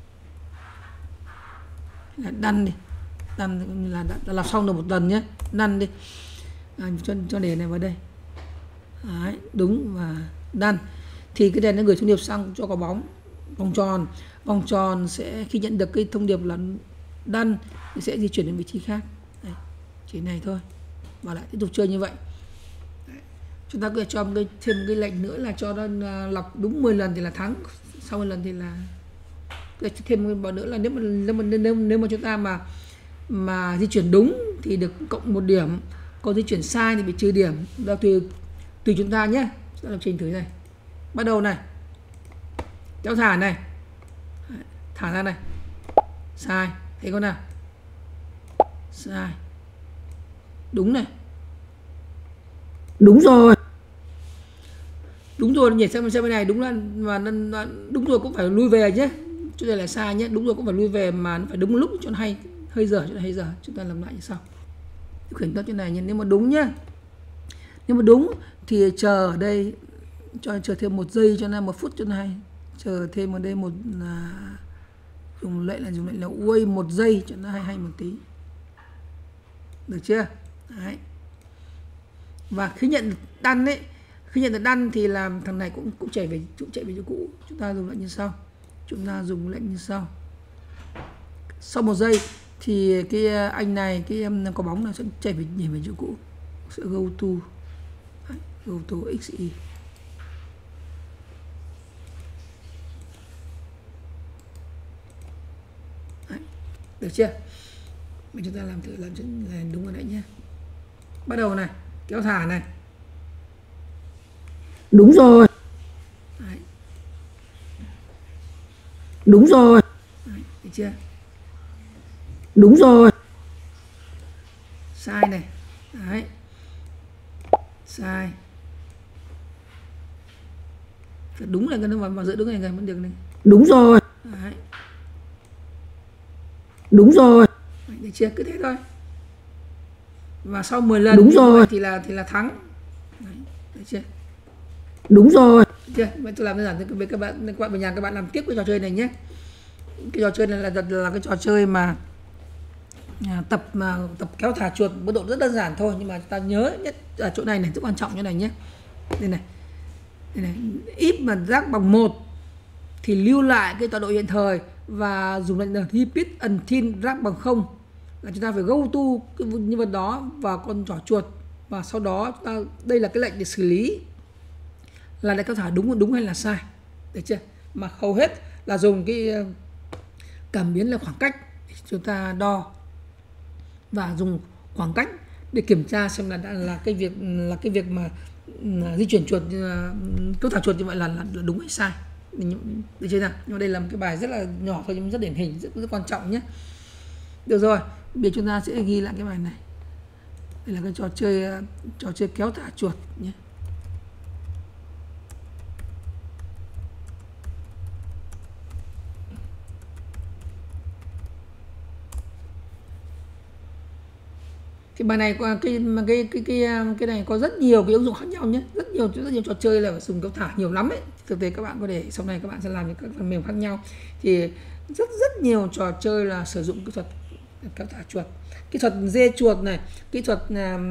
là đăng đi, đăng là đã làm xong được một lần nhé, đăng đi. Cho đề này vào đây. Đấy, đúng và đăng thì cái đèn nó gửi thông điệp sang cho quả bóng vòng tròn sẽ khi nhận được cái thông điệp là đăng thì sẽ di chuyển đến vị trí khác. Đây, chỉ này thôi và lại tiếp tục chơi như vậy. Đấy. Chúng ta cứ cho thêm cái lệnh nữa là cho nó lọc đúng 10 lần thì là thắng, sau 10 lần thì là thêm một bảo nữa là nếu mà chúng ta mà di chuyển đúng thì được cộng 1 điểm, còn di chuyển sai thì bị trừ điểm. Đó tùy chúng ta nhé. Chúng ta lập trình thử này. Bắt đầu này, kéo thả này, thả ra này, sai, thấy con nào? Sai, đúng này, đúng rồi, nhảy xem bên này đúng là mà đúng rồi cũng phải lui về nhé, chỗ này là sai nhé, đúng rồi cũng phải lui về mà nó phải đúng lúc cho nó hơi dở, chúng ta làm lại như sau. Khuyển tốt chỗ này nhé. Nếu mà đúng nhá, nếu mà đúng thì chờ ở đây chờ thêm 1 giây cho nó 1 phút cho nó hay, chờ thêm ở đây dùng lệnh là wait 1 giây cho nó hay một tí, được chưa? Đấy. Và khi nhận đăng ấy, khi nhận được đăng thì làm thằng này cũng chạy về chỗ cũ. Chúng ta dùng lệnh như sau, sau 1 giây thì cái anh này, cái có bóng này sẽ chạy về nhảy về chỗ cũ, sẽ go to xy. Đấy, được chưa? Mình chúng ta làm thử làm đúng rồi đấy nhé. Bắt đầu này, kéo thả này, đúng rồi. Đấy. Đúng rồi. Đấy, được chưa? Đúng rồi. Sai này. Đấy. Sai. Đúng là cái nó vào giữa đúng này vẫn được này. Đúng rồi. Đấy. Đúng rồi. Đấy, được chưa? Cứ thế thôi. Và sau 10 lần đúng rồi thì là thắng. Đấy, được chưa? Đúng rồi. Được chưa? Vậy tôi làm đơn giản với các bạn về nhà, các bạn làm tiếp cái trò chơi này nhé. Cái trò chơi này là cái trò chơi mà tập kéo thả chuột mức độ rất đơn giản thôi, nhưng mà ta nhớ nhất ở chỗ này rất quan trọng như này nhé. Đây này, if mà rác bằng 1 thì lưu lại cái tọa độ hiện thời và dùng lệnh repeat until rác bằng 0, là chúng ta phải go to cái nhân vật đó vào con trỏ chuột, và sau đó đây là cái lệnh để xử lý là để kéo thả đúng hay là sai, được chưa? Mà hầu hết là dùng cái cảm biến là khoảng cách để chúng ta đo và dùng khoảng cách để kiểm tra xem là cái việc mà di chuyển chuột, kéo thả chuột như vậy là đúng hay sai, được chưa nào? Nhưng mà đây là một cái bài rất là nhỏ thôi nhưng rất điển hình, rất quan trọng nhé. Được rồi, bây giờ chúng ta sẽ ghi lại cái bài này. Đây là cái trò chơi kéo thả chuột nhé. Thì bài này cái này có rất nhiều cái ứng dụng khác nhau nhé, rất nhiều trò chơi là dùng kéo thả nhiều lắm ấy. Thực tế các bạn có thể sau này các bạn sẽ làm những các phần mềm khác nhau thì rất nhiều trò chơi là sử dụng kỹ thuật kéo thả chuột, kỹ thuật dê chuột này, kỹ thuật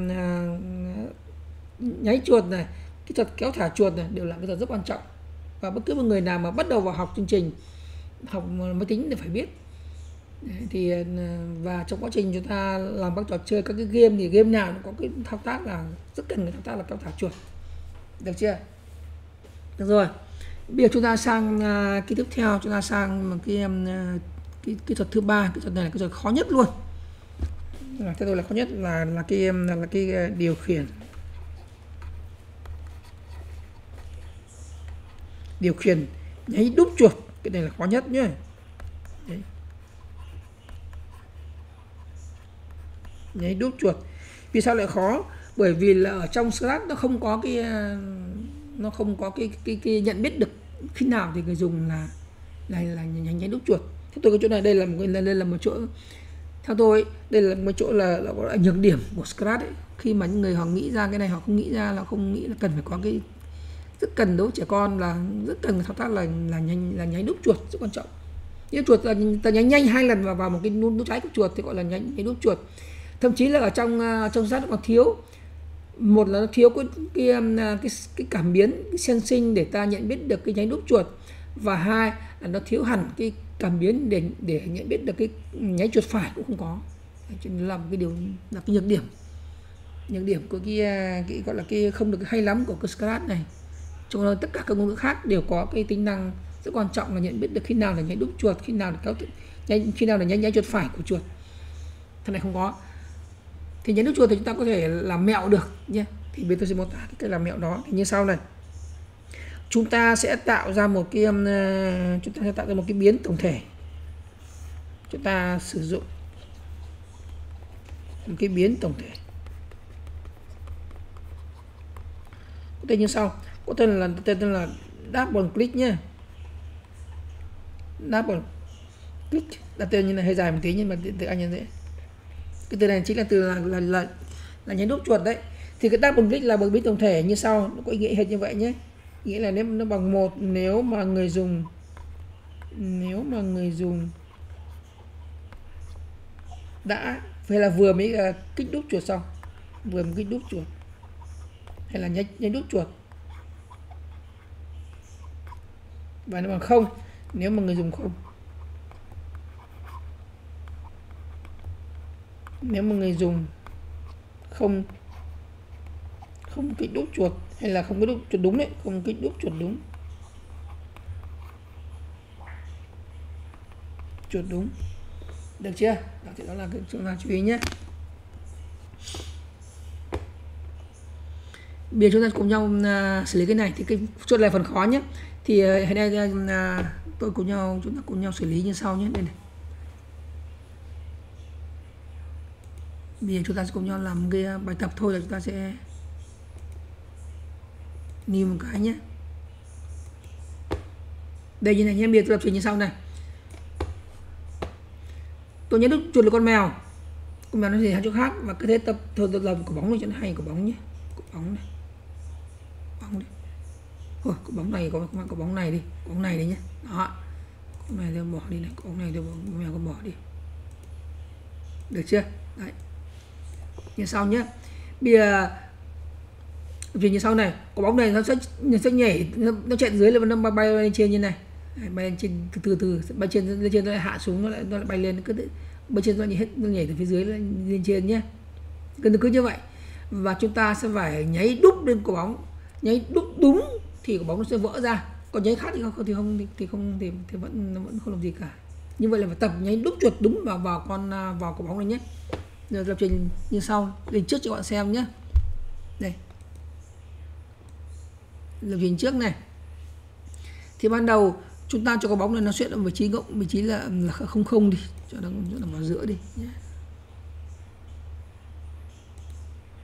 nháy chuột này, kỹ thuật kéo thả chuột này đều là kỹ thuật rất quan trọng và bất cứ một người nào mà bắt đầu vào học chương trình học máy tính thì phải biết. Đấy, thì và trong quá trình chúng ta làm các trò chơi, các cái game thì game nào cũng có cái thao tác là rất cần cái thao tác là kéo thả chuột, được chưa? Được rồi, bây giờ chúng ta sang cái tiếp theo, chúng ta sang một cái kỹ thuật thứ ba. Kỹ thuật này là kỹ thuật khó nhất luôn, theo tôi là khó nhất là cái điều khiển nháy đúp chuột. Cái này là khó nhất nhé. Đấy. Nháy đúp chuột. Vì sao lại khó? Bởi vì là ở trong Scratch nó không có cái nhận biết được khi nào thì người dùng là nháy đúp chuột. Theo tôi cái chỗ này đây là một chỗ, theo tôi đây là một chỗ là nhược điểm của Scratch ấy. Khi mà những người họ nghĩ ra cái này họ không nghĩ là cần phải có cái rất cần đối với trẻ con là rất cần thao tác là nháy đúp chuột, rất quan trọng. Nếu chuột là ta nháy nhanh 2 lần vào một cái nút trái của chuột thì gọi là nháy đúp chuột. Thậm chí là ở trong Scratch nó còn thiếu, một là nó thiếu cái cảm biến, cái sensing để ta nhận biết được cái nháy đúp chuột, và hai là nó thiếu hẳn cái cảm biến để nhận biết được cái nháy chuột phải cũng không có. Cho nên là một cái điều là cái nhược điểm của cái gọi là cái không được hay lắm của cái Scratch này. Trong đó tất cả các ngôn ngữ khác đều có cái tính năng rất quan trọng là nhận biết được khi nào là nháy đúp chuột, khi nào là khi nào là nháy chuột phải của chuột. Thằng này không có. Thì nháy đúp chuột thì chúng ta có thể làm mẹo được nhé. Thì bây giờ tôi sẽ mô tả cái cách làm mẹo đó. Thì như sau này, chúng ta sẽ tạo ra một cái biến tổng thể. Chúng ta sử dụng một cái biến tổng thể có tên như sau, có tên là double click nhé. Double click là tên như này hơi dài một tí nhưng mà từ anh như thế. Cái từ này chính là từ là nháy đúp chuột đấy. Thì cái double click là một biến tổng thể như sau, nó có ý nghĩa hệt như vậy nhé. Nghĩa là nếu nó bằng 1 nếu mà người dùng đã phải là vừa mới kích đúp chuột xong, vừa mới kích đúp chuột hay là nháy đúp chuột, và nó bằng 0 nếu mà người dùng không. Nếu mà người dùng không kích đúp chuột hay là không kích đúp chuột đúng đấy, không kích đúp chuột đúng, được chưa? Đó là cái chúng ta chú ý nhé. Bây giờ chúng ta cùng nhau xử lý cái này. Thì cái chuột là phần khó nhé. Thì hãy đây chúng ta cùng nhau xử lý như sau nhé. Đây này. Bây giờ chúng ta sẽ cùng nhau làm cái bài tập thôi, là chúng ta sẽ new một cái nhé. Đây như này nhé. Bây giờ tôi lập trình như sau này. Tôi nhớ đúp chuột là con mèo nó thì hai chỗ khác, và cứ thế tập tôi làm quả bóng này cho nó hay. Quả bóng nhé, quả bóng này, bóng đấy. Thôi quả bóng này có quả bóng này đi, quả bóng này đi nhé. Đó, quả này tôi bỏ đi này, quả bóng này tôi mèo có bỏ đi, được chưa? Đấy, như sau nhé. Bây giờ vì như sau này, quả bóng này nó sẽ nhảy, nó chạy dưới lên, nó bay lên trên như này. Đấy, bay lên trên từ bay lên trên nó lại hạ xuống, nó lại bay lên, cứ bay trên nó nhảy từ phía dưới lên trên nhé. Cứ như vậy, và chúng ta sẽ phải nháy đúp lên quả bóng, nháy đúp đúng thì quả bóng nó sẽ vỡ ra, còn nháy khác thì vẫn không làm gì cả. Như vậy là phải tập nháy đúp chuột đúng vào quả bóng này nhé. Rồi lập trình như sau, lên trước cho bạn xem nhé. Đây, lập trình trước này. Thì ban đầu chúng ta cho quả bóng này nó xuất ở vị trí là 00 đi, cho nó vào giữa đi nhé.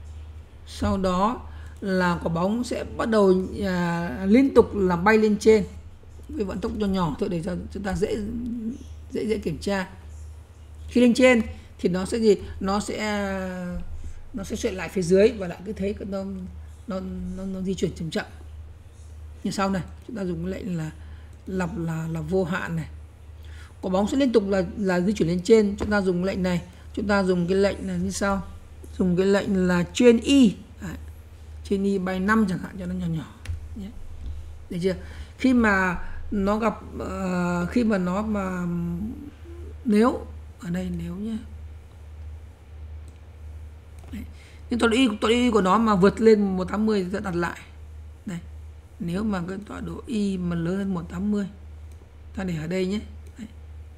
sau đó là quả bóng sẽ bắt đầu liên tục là bay lên trên với vận tốc nhỏ thôi để cho chúng ta dễ kiểm tra. Khi lên trên thì nó sẽ gì, nó sẽ xoay lại phía dưới và lại cứ thế nó di chuyển chậm chậm như sau này. Chúng ta dùng cái lệnh là lặp là vô hạn này, quả bóng sẽ liên tục là di chuyển lên trên. Chúng ta dùng lệnh này, chúng ta dùng cái lệnh là như sau, dùng cái lệnh là trên y. Đấy, trên y bay 5 chẳng hạn cho nó nhỏ nhé. Được chưa? Khi mà nó gặp khi mà nó mà nếu ở đây nếu nhé, nhưng tọa độ y của nó mà vượt lên 180 thì sẽ đặt lại đây. Nếu mà cái tọa độ y mà lớn hơn 180, ta để ở đây nhé. Đấy.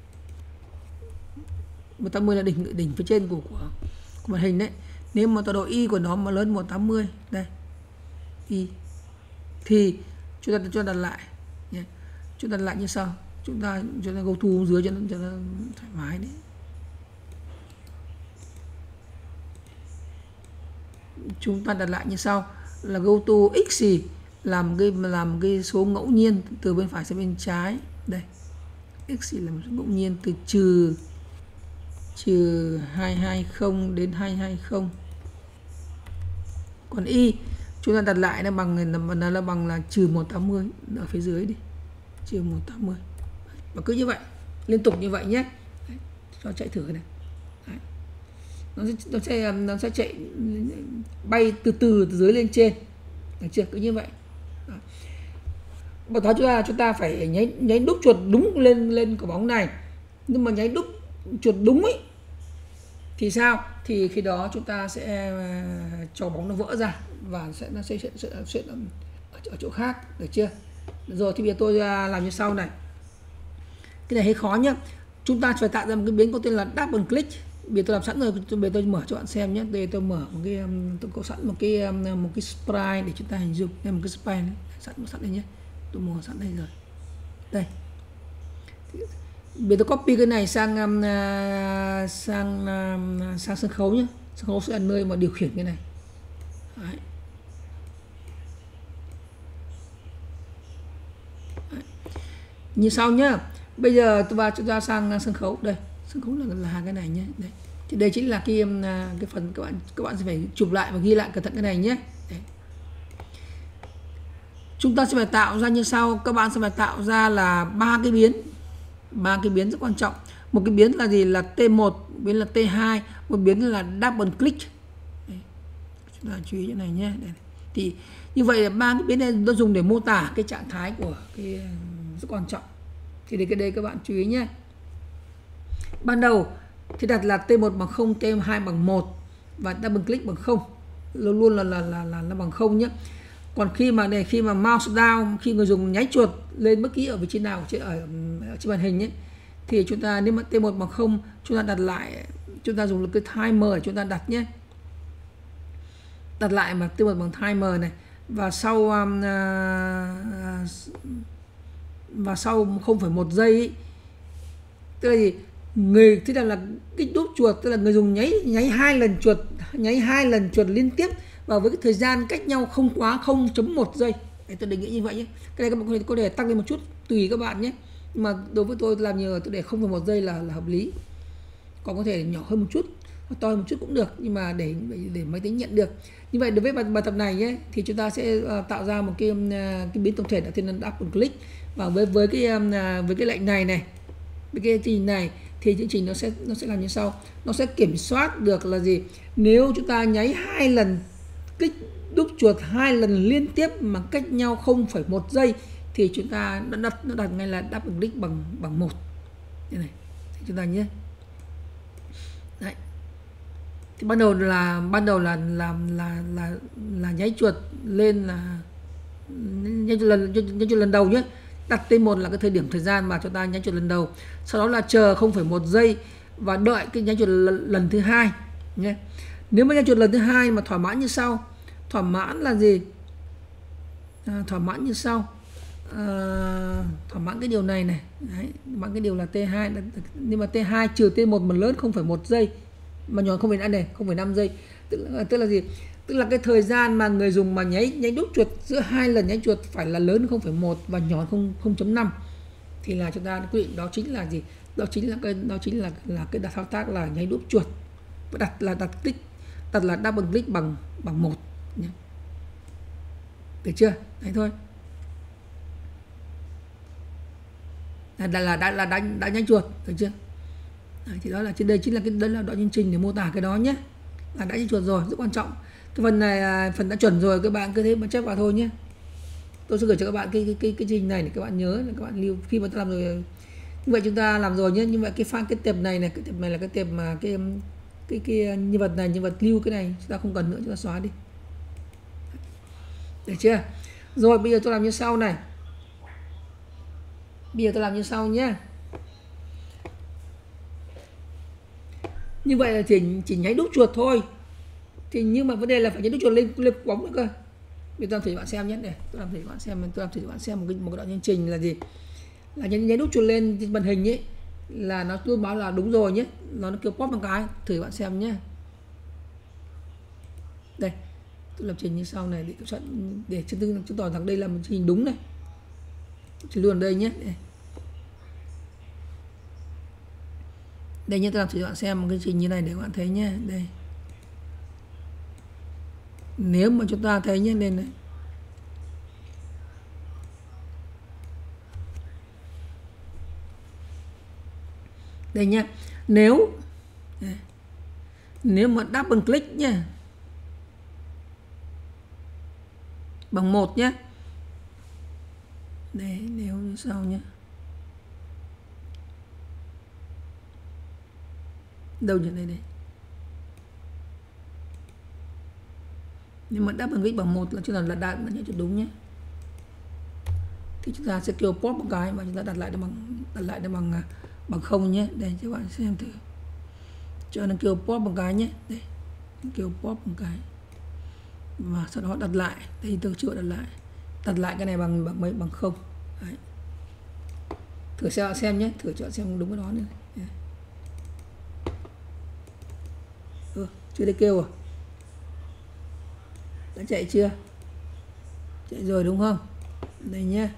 180 là đỉnh phía trên của màn hình đấy. Nếu mà tọa độ y của nó mà lớn 180 đây y thì chúng ta đặt lại nhé. Chúng ta đặt lại như sau, chúng ta go to dưới cho nó thoải mái đấy. Chúng ta đặt lại như sau là go to x gì, làm cái số ngẫu nhiên từ bên phải sang bên trái đây. X là một số ngẫu nhiên từ trừ 220 đến 220. Còn y chúng ta đặt lại nó bằng là trừ 180 ở phía dưới đi, trừ 180. Và cứ như vậy liên tục như vậy nhé. Đấy, cho chạy thử cái này. Đấy. Nó sẽ chạy bay từ dưới lên trên, được chưa? Cứ như vậy. Một đó chúng ta phải nháy đúc chuột đúng lên quả bóng này. Nhưng mà nháy đúc chuột đúng ấy thì sao? Thì khi đó chúng ta sẽ cho bóng nó vỡ ra và nó sẽ ở chỗ khác, được chưa? Rồi thì bây giờ tôi làm như sau này. Cái này hơi khó nhá. Chúng ta phải tạo ra một cái biến có tên là double click. Bây giờ tôi làm sẵn rồi, bây giờ tôi mở cho bạn xem nhé. Đây tôi mở một cái, tôi có sẵn một cái sprite để chúng ta hình dung. Đây một cái sprite này, sẵn đây nhé. Tôi mua sẵn đây rồi. Đây. Bây giờ tôi copy cái này sang sân khấu nhé. Sân khấu sẽ là nơi mà điều khiển cái này. Đấy. Đấy. Như sau nhá. Bây giờ chúng ta sang sân khấu. Đây, sân khấu là cái này nhé. Đây. Thì đây chính là cái phần các bạn sẽ phải chụp lại và ghi lại cẩn thận cái này nhé. Đấy. Chúng ta sẽ phải tạo ra như sau, các bạn sẽ phải tạo ra là ba cái biến rất quan trọng. Một cái biến là gì? Là T1, một biến là T2, một biến là double click. Đấy. Chúng ta chú ý cái này nhé. Đây. Thì như vậy là ba cái biến này nó dùng để mô tả cái trạng thái của cái rất quan trọng. Thì cái đây các bạn chú ý nhé. Ban đầu thì đặt là T1 bằng 0, T2 bằng 1 và double click bằng 0. Luôn là bằng 0 nhé. Còn khi mà mouse down, khi người dùng nháy chuột lên bất kỳ ở vị trí nào ở trên màn hình ấy, thì chúng ta nếu mà T1 bằng 0, chúng ta đặt lại, chúng ta dùng cái timer để chúng ta đặt nhé. Đặt lại mà T1 bằng timer này, và sau 0,1 giây ấy, tức là gì? Thế là kích đúp chuột, tức là người dùng nháy hai lần chuột liên tiếp và với cái thời gian cách nhau không quá 0.1 giây. Tôi đề nghị như vậy nhé. Cái này các bạn có thể tăng lên một chút tùy các bạn nhé. Nhưng mà đối với tôi làm nhiều tôi để 0,1 giây là hợp lý. Còn có thể nhỏ hơn một chút, hoặc to hơn một chút cũng được, nhưng mà để máy tính nhận được. Như vậy đối với bài tập này nhé, thì chúng ta sẽ tạo ra một cái biến tổng thể là tên là double click. Và với cái lệnh này, với cái trình này thì chương trình nó sẽ làm như sau. Nó sẽ kiểm soát được là gì? Nếu chúng ta nháy 2 lần kích đúp chuột 2 lần liên tiếp mà cách nhau 0,1 giây thì chúng ta nó đặt ngay là double click bằng 1. Như này. Thì chúng ta nhé. Đấy. Thì ban đầu là nháy chuột lên là nháy chuột lần đầu nhé. Đặt T1 là cái thời gian mà chúng ta nháy chuột lần đầu. Sau đó là chờ 0,1 giây và đợi cái nháy chuột lần thứ hai nhé. Nếu mà nháy chuột lần thứ hai mà thỏa mãn như sau. Thỏa mãn là gì? Thỏa mãn như sau. Thỏa mãn cái điều này. Đấy, thỏa mãn cái điều là T2, nhưng mà T2 trừ T1 mà lớn 0,1 giây mà nhỏ 0,5 giây. Tức là gì? Tức là cái thời gian mà người dùng mà nháy đúp chuột giữa 2 lần nháy chuột phải là lớn 0,1 và nhỏ 0,5 thì là chúng ta quyết định đó chính là gì? Đó chính là cái thao tác là nháy đúp chuột và đặt là double click bằng 1 nhé. Được chưa? Đấy thôi. Đã nhanh chuột, được chưa? Đấy, thì đó là trên đây chính là đây là đoạn chương trình để mô tả cái đó nhé. Là đã nhanh chuột rồi, rất quan trọng. Cái phần này phần đã chuẩn rồi, các bạn cứ thế mà chép vào thôi nhé. Tôi sẽ gửi cho các bạn cái trình này để các bạn nhớ, là các bạn lưu khi mà ta làm rồi. Như vậy chúng ta làm rồi nhé. Nhưng mà cái tệp này là cái tệp mà cái nhân vật này, nhân vật lưu cái này chúng ta không cần nữa, chúng ta xóa đi. Được chưa? Rồi bây giờ tôi làm như sau này. Bây giờ tôi làm như sau nhé. Như vậy là chỉ nháy đúp chuột thôi. Thì nhưng mà vấn đề là phải nháy đúp chuột lên bóng nữa cơ. Bây giờ tôi làm thử cho bạn xem nhé. Để tôi làm thử cho bạn xem một cái đoạn chương trình là gì? Là nháy đúp chuột lên màn hình ấy là nó luôn báo là đúng rồi nhé. Nó kêu pop một cái, thử cho bạn xem nhé. Đây, tôi lập trình như sau này để chứng tỏ rằng đây là một chương trình đúng này. Chỉ luôn ở đây nhé. Đây nhé, tôi làm thử cho bạn xem một cái trình như này để các bạn thấy nhé. Đây. Nếu mà chúng ta thấy nhé, lên này. Đây nhé. Nếu mà double click nhé. Bằng 1 nhé. Đây, nếu như sau nhé. Đâu nhỉ, đây. Nhưng mà double click bằng 1 là chúng ta là nhớ cho đúng nhé. Thì chúng ta sẽ kêu pop một cái và chúng ta đặt lại nó bằng 0 nhé. Đây cho các bạn xem thử. Cho nó kêu pop một cái nhé. Đây. Kêu pop một cái. Và sau đó đặt lại. Đây tôi chưa đặt lại. Đặt lại cái này bằng 0. Đấy. Thử xem nhé, thử cho xem đúng cái đó nữa. Chưa thấy kêu à? Đã chạy chưa? Chạy rồi đúng không? Đây nhé.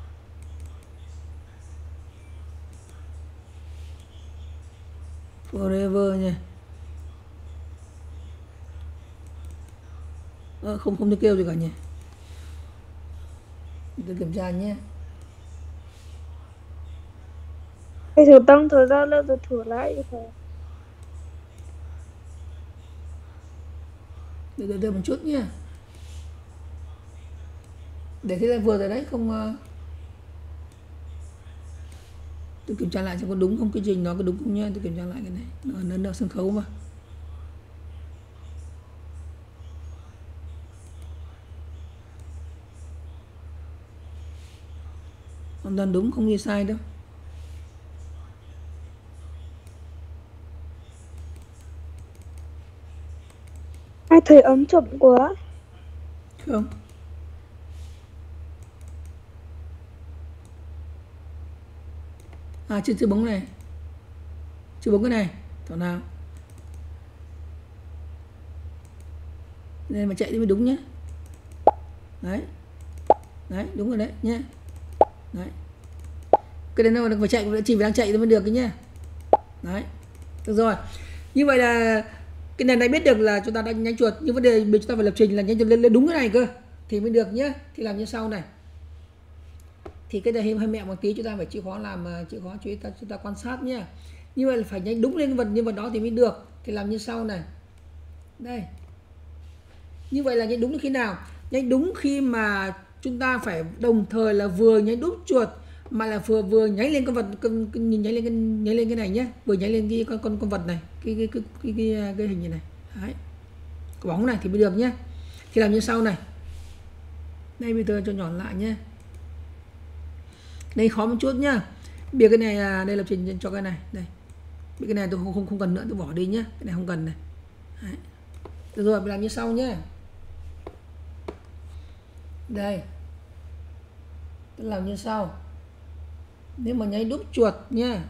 Forever nha. Không thấy kêu gì cả nhỉ. Tôi kiểm tra nhé. Thầy thử tăng thời gian lên rồi thử lại thầy. Đợi một chút nhé. Để thế là vừa rồi đấy, không. Tôi kiểm tra lại xem có đúng không, cái trình nó có đúng không nhé. Tôi kiểm tra lại cái này. Nó sân khấu mà. Hoàn toàn đúng, không gì sai đâu. Hai thầy ấn chậm quá. Không. Chưa bấm này. Chưa bấm cái này. Thảo nào. Nên mà chạy thì mới đúng nhé. Đấy. Đấy, đúng rồi đấy nhé. Đấy. Cái đấy nó phải chạy, chỉ phải đang chạy thì mới được cái nhé. Đấy. Được rồi. Như vậy là cái này đã biết được là chúng ta đã nhanh chuột, nhưng vấn đề chúng ta phải lập trình là nhanh chuột lên đúng cái này cơ thì mới được nhé. Thì làm như sau này. Thì cái này hơi mẹo một tí, chúng ta phải chịu khó chúng ta quan sát nhé. Như vậy là phải nhanh đúng lên nhân vật đó thì mới được. Thì làm như sau này. Đây. Như vậy là nhanh đúng khi nào? Nhanh đúng khi mà chúng ta phải đồng thời là vừa nháy đúp chuột mà là vừa nháy lên con vật, nháy lên cái này nhé, vừa nháy lên cái con vật này, cái hình như này. Đấy. Cái bóng này thì mới được nhé. Thì làm như sau này. Đây bây giờ cho nhỏ lại nhé. Đây khó một chút nhá. Bây cái này đây lập trình cho cái này. Đây. Cái này tôi không cần nữa, tôi bỏ đi nhé. Cái này không cần này. Đấy. Được rồi, mình làm như sau nhé. Đây. Tôi làm như sau. Nếu mà nháy đúp chuột nhé.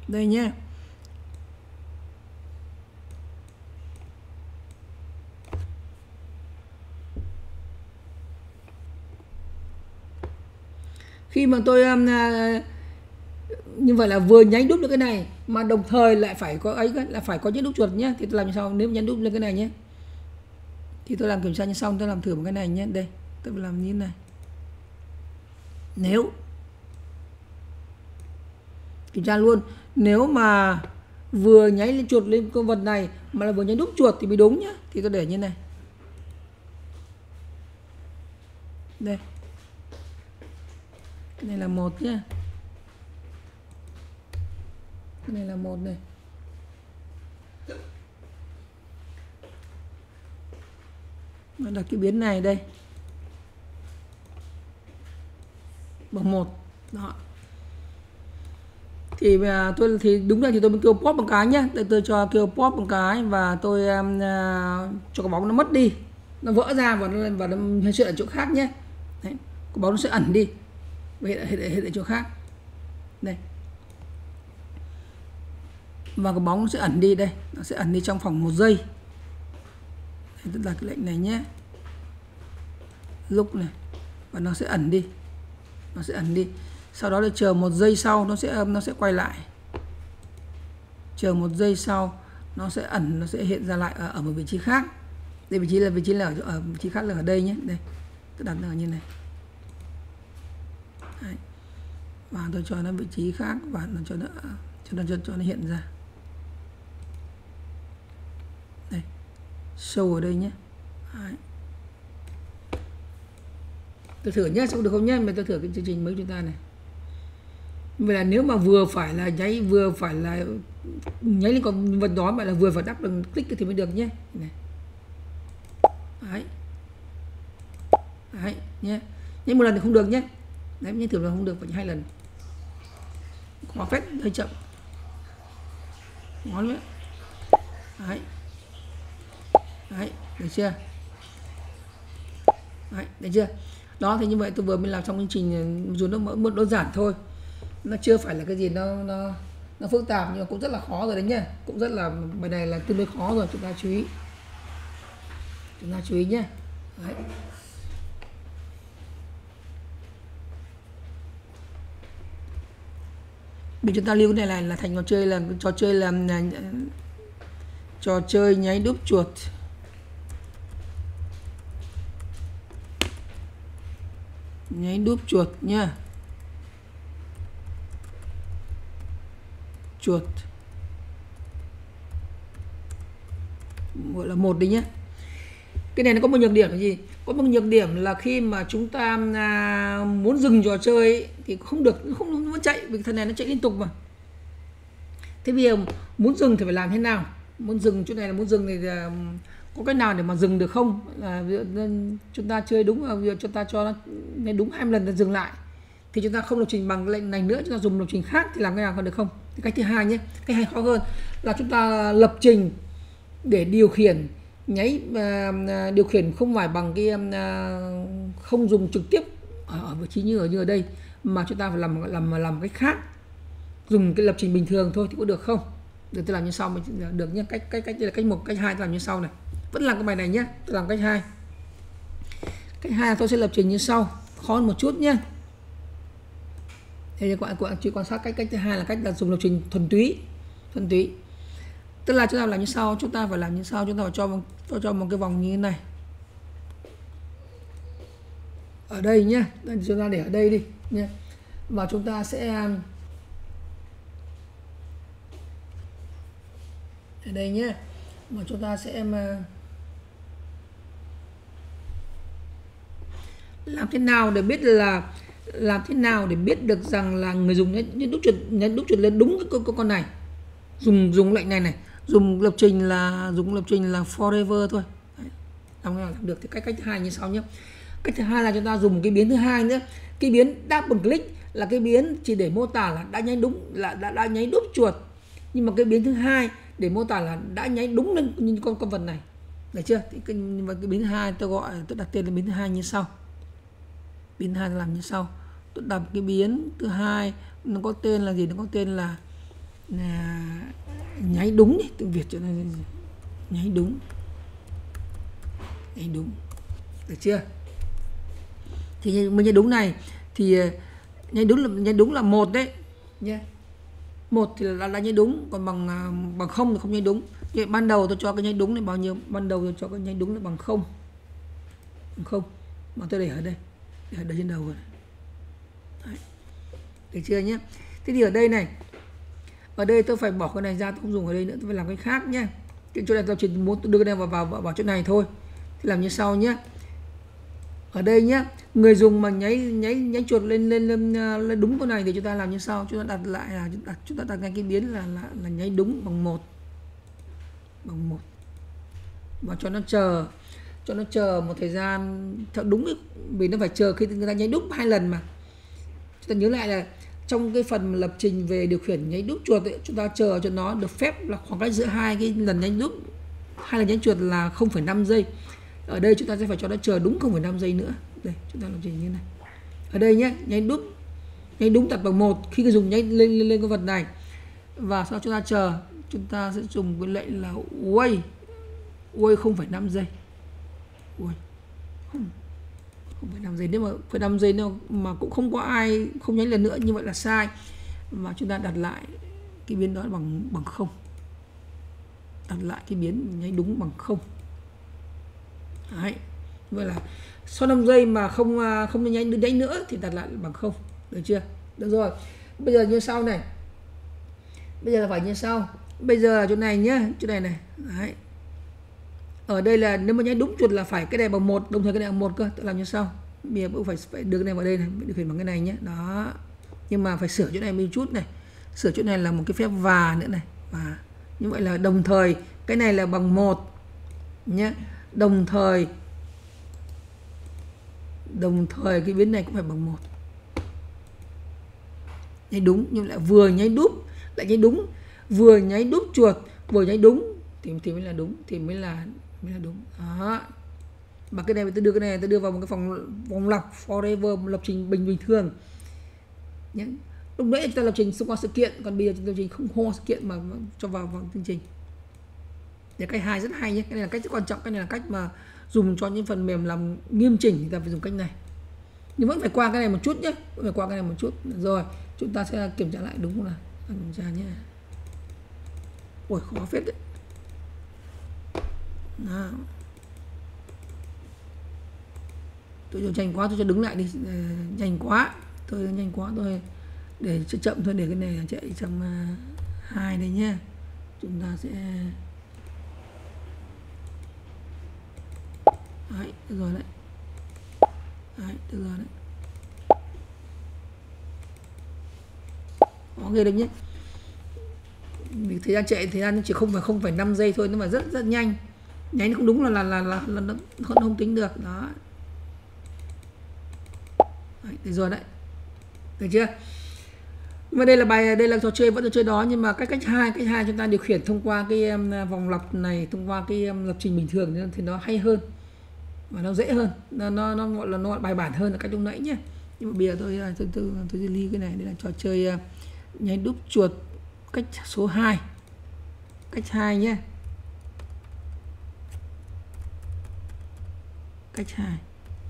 Đây nhé. Khi mà tôi như vậy là vừa nhánh đúp được cái này mà đồng thời lại phải có ấy, là phải có nhấn đúp chuột nhé. Thì tôi làm như sau, nếu nhấn đúp lên cái này nhé thì tôi làm kiểm tra như sau, tôi làm thử một cái này nhé. Đây tôi làm như thế này, nếu kiểm tra luôn, nếu mà vừa nháy lên chuột lên con vật này mà là vừa nhấn đúp chuột thì mới đúng nhá. Thì tôi để như này, đây cái này là 1 nhá, cái này là 1 này, nó là cái biến này đây bằng 1 đó. Thì tôi thì đúng là thì tôi mới kêu pop một cái nhá, tôi cho kêu pop một cái và tôi cho cái bóng nó mất đi, nó vỡ ra và nó hiện ở chỗ khác nhé. Đấy, cái bóng nó sẽ ẩn đi và hiện ở chỗ khác đây, và cái bóng nó sẽ ẩn đi đây, nó sẽ ẩn đi trong vòng 1 giây. Đấy, tôi đặt cái lệnh này nhé, lúc này và nó sẽ ẩn đi, nó sẽ ẩn đi. Sau đó để chờ 1 giây sau nó sẽ quay lại, chờ 1 giây sau nó sẽ ẩn, nó sẽ hiện ra lại ở một vị trí khác. Đây vị trí là ở vị trí khác là ở đây nhé. Đây tôi đặt nó như này. Đấy. Và tôi cho nó vị trí khác và nó cho nó hiện ra. Đây, show ở đây nhé. Đấy. Tôi thử nhé, xong được không nhé? Mà tôi thử cái chương trình mới chúng ta này. Vậy là nếu mà vừa phải là nháy lên con vật đó, mà là vừa phải đắp được click thì mới được nhé. Này. Đấy. Đấy nhé. Nhưng một lần thì không được nhé. Đấy, nhưng thường là không được, phải 2 lần. Khó phép hơi chậm. Ngon nữa. Đấy. Đấy, được chưa? Đấy, được chưa? Đó, thì như vậy tôi vừa mới làm xong chương trình, dù nó một đơn giản thôi, nó chưa phải là cái gì nó phức tạp, nhưng mà cũng rất là khó rồi đấy nhá, cũng rất là, bài này là tương đối khó rồi, chúng ta chú ý nhé. Đấy. Bây chúng ta lưu cái này là thành trò chơi nháy đúp chuột. Nháy đúp chuột nhá. Chuột gọi là 1 đi nhé. Cái này nó có một nhược điểm là gì? Có một nhược điểm là khi mà chúng ta muốn dừng trò chơi ấy, thì không được, không nó chạy, vì thằng này nó chạy liên tục mà. Thế bây giờ muốn dừng thì phải làm thế nào? Muốn dừng chỗ này là muốn dừng thì có cách nào để mà dừng được không? Là chúng ta chơi đúng, chúng ta cho nó đúng 20 lần để dừng lại thì chúng ta không lập trình bằng lệnh này nữa, chúng ta dùng lập trình khác thì làm cái nào còn được không? Thì cách thứ hai nhé, cái hay khó hơn là chúng ta lập trình để điều khiển nháy, điều khiển không phải bằng cái không dùng trực tiếp ở vị trí như ở đây, mà chúng ta phải làm cách khác, dùng cái lập trình bình thường thôi thì có được không? Để tôi làm như sau, mình được nhé. Cách đây là cách 1, cách 2 tôi làm như sau này. Vẫn làm cái bài này nhé, tôi làm cách 2. Cách 2 tôi sẽ lập trình như sau, khó hơn một chút nhé. Thì các bạn chỉ quan sát cách thứ hai là cách là dùng lập trình thuần túy. Tức là chúng ta làm như sau, chúng ta phải cho một cái vòng như thế này ở đây nhé. Chúng ta để ở đây đi nhé, và chúng ta sẽ ở đây nhé, mà chúng ta sẽ làm thế nào để biết được rằng là người dùng nhấn đúp chuột lên đúng cái con này. Dùng lệnh này, dùng lập trình là forever thôi. Đấy. Làm được thì cách thứ hai như sau nhé. Cách thứ hai là chúng ta dùng cái biến thứ hai nữa. Cái biến double click là cái biến chỉ để mô tả là đã nháy đúng, là đã nháy đúp chuột. Nhưng mà cái biến thứ hai để mô tả là đã nháy đúng lên như con vật này. Được chưa? Thì cái biến thứ hai tôi đặt tên là biến thứ hai như sau. Biến thứ hai làm như sau. Tôi đặt cái biến thứ hai, nó có tên là gì? Nó có tên là là nháy đúng nhé, tiếng Việt cho nên nháy đúng, được chưa? Thì mình nháy đúng này thì nháy đúng là 1 đấy nhé. 1 thì là nháy đúng, còn bằng 0 thì không nháy đúng. Vậy ban đầu tôi cho cái nháy đúng này bao nhiêu? Ban đầu tôi cho cái nháy đúng là bằng 0. Bằng 0. Mà tôi để ở đây. Để ở đây trên đầu rồi. Đấy. Được chưa nhé? Thế thì ở đây này. Ở đây tôi phải bỏ cái này ra, tôi không dùng ở đây nữa, tôi phải làm cái khác nhé. Cái chỗ này tôi chỉ muốn đưa cái này vào chỗ này thôi. Thì làm như sau nhé. Ở đây nhé, người dùng mà nháy chuột lên đúng con này thì chúng ta làm như sau, chúng ta đặt lại là chúng ta đặt ngay cái biến là nháy đúng bằng 1. Bằng 1. Và cho nó chờ một thời gian theo đúng ấy, vì nó phải chờ khi người ta nháy đúp 2 lần mà. Chúng ta nhớ lại là trong cái phần lập trình về điều khiển nháy đúp chuột ấy, chúng ta chờ cho nó được phép là khoảng cách giữa 2 cái lần nháy đúp, 2 lần nháy chuột là 0,5 giây. Ở đây chúng ta sẽ phải cho nó chờ đúng 0,5 giây nữa. Đây, chúng ta lập trình như này. Ở đây nhé, nháy đúng đặt bằng 1 khi người dùng nháy lên cái vật này. Và sau chúng ta chờ, chúng ta sẽ dùng cái lệnh là wait 0,5 giây. Ui, 0,5 giây. Nếu mà 0,5 giây đâu mà cũng không có ai không nháy lần nữa, như vậy là sai. Và chúng ta đặt lại cái biến đó bằng 0. Đặt lại cái biến nháy đúng bằng 0. Đấy. Vậy là sau 5 giây mà không nháy nữa thì đặt lại bằng 0. Được chưa? Được rồi. Bây giờ như sau này. Bây giờ là phải như sau. Bây giờ là chỗ này nhá, chỗ này này. Đấy. Ở đây là nếu mà nháy đúng chuột là phải cái này bằng 1, đồng thời cái này bằng 1 cơ. Tôi làm như sau. Bây giờ cũng phải đưa cái này vào đây này, điều khiển bằng cái này nhé. Đó. Nhưng mà phải sửa chỗ này một chút này. Sửa chỗ này là một cái phép và nữa này. Và như vậy là đồng thời cái này là bằng 1 nhé. Đồng thời cái biến này cũng phải bằng 1. Nháy đúng, nhưng lại vừa nháy đúp lại nháy đúng, vừa nháy đúp chuột vừa nháy đúng thì mới là đúng, thì mới là đúng. Đó. Mà cái này tôi đưa cái này tôi đưa vào một cái vòng lọc forever, lập trình bình thường nhé. Lúc nãy chúng ta lập trình xung quanh sự kiện, còn bây giờ chúng ta lập trình không hoa sự kiện mà cho vào chương trình. Để cách 2 rất hay nhé. Cái này là cách rất quan trọng, cái này là cách mà dùng cho những phần mềm làm nghiêm chỉnh thì ta phải dùng cách này. Nhưng vẫn phải qua cái này một chút nhé, phải qua cái này một chút. Rồi chúng ta sẽ kiểm tra lại đúng không nào? Kiểm tra nhé. Ôi khó phết đấy. Nào. Tôi cho nhanh quá, tôi cho đứng lại đi. Nhanh quá tôi để cho chậm thôi, để cái này chạy trong 2 đây nhé. Chúng ta sẽ đấy, được rồi đấy. Đấy, được rồi đấy. Có ghê được nhé. Thời gian chạy, thời gian chỉ 0,5 giây thôi, nhưng mà rất nhanh. Nháy nó không đúng là nó không tính được. Đó. Đấy, được rồi đấy. Được chưa? Nhưng mà đây là trò chơi, vẫn trò chơi đó, nhưng mà cách 2 chúng ta điều khiển thông qua cái vòng lọc này, thông qua cái lập trình bình thường thì nó hay hơn và nó dễ hơn, nó gọi là nó bài bản hơn là cách lúc nãy nhé. Nhưng mà bây giờ tôi delete cái này. Đây là trò chơi nháy đúp chuột cách số 2. Cách 2 nhé. Cách 2.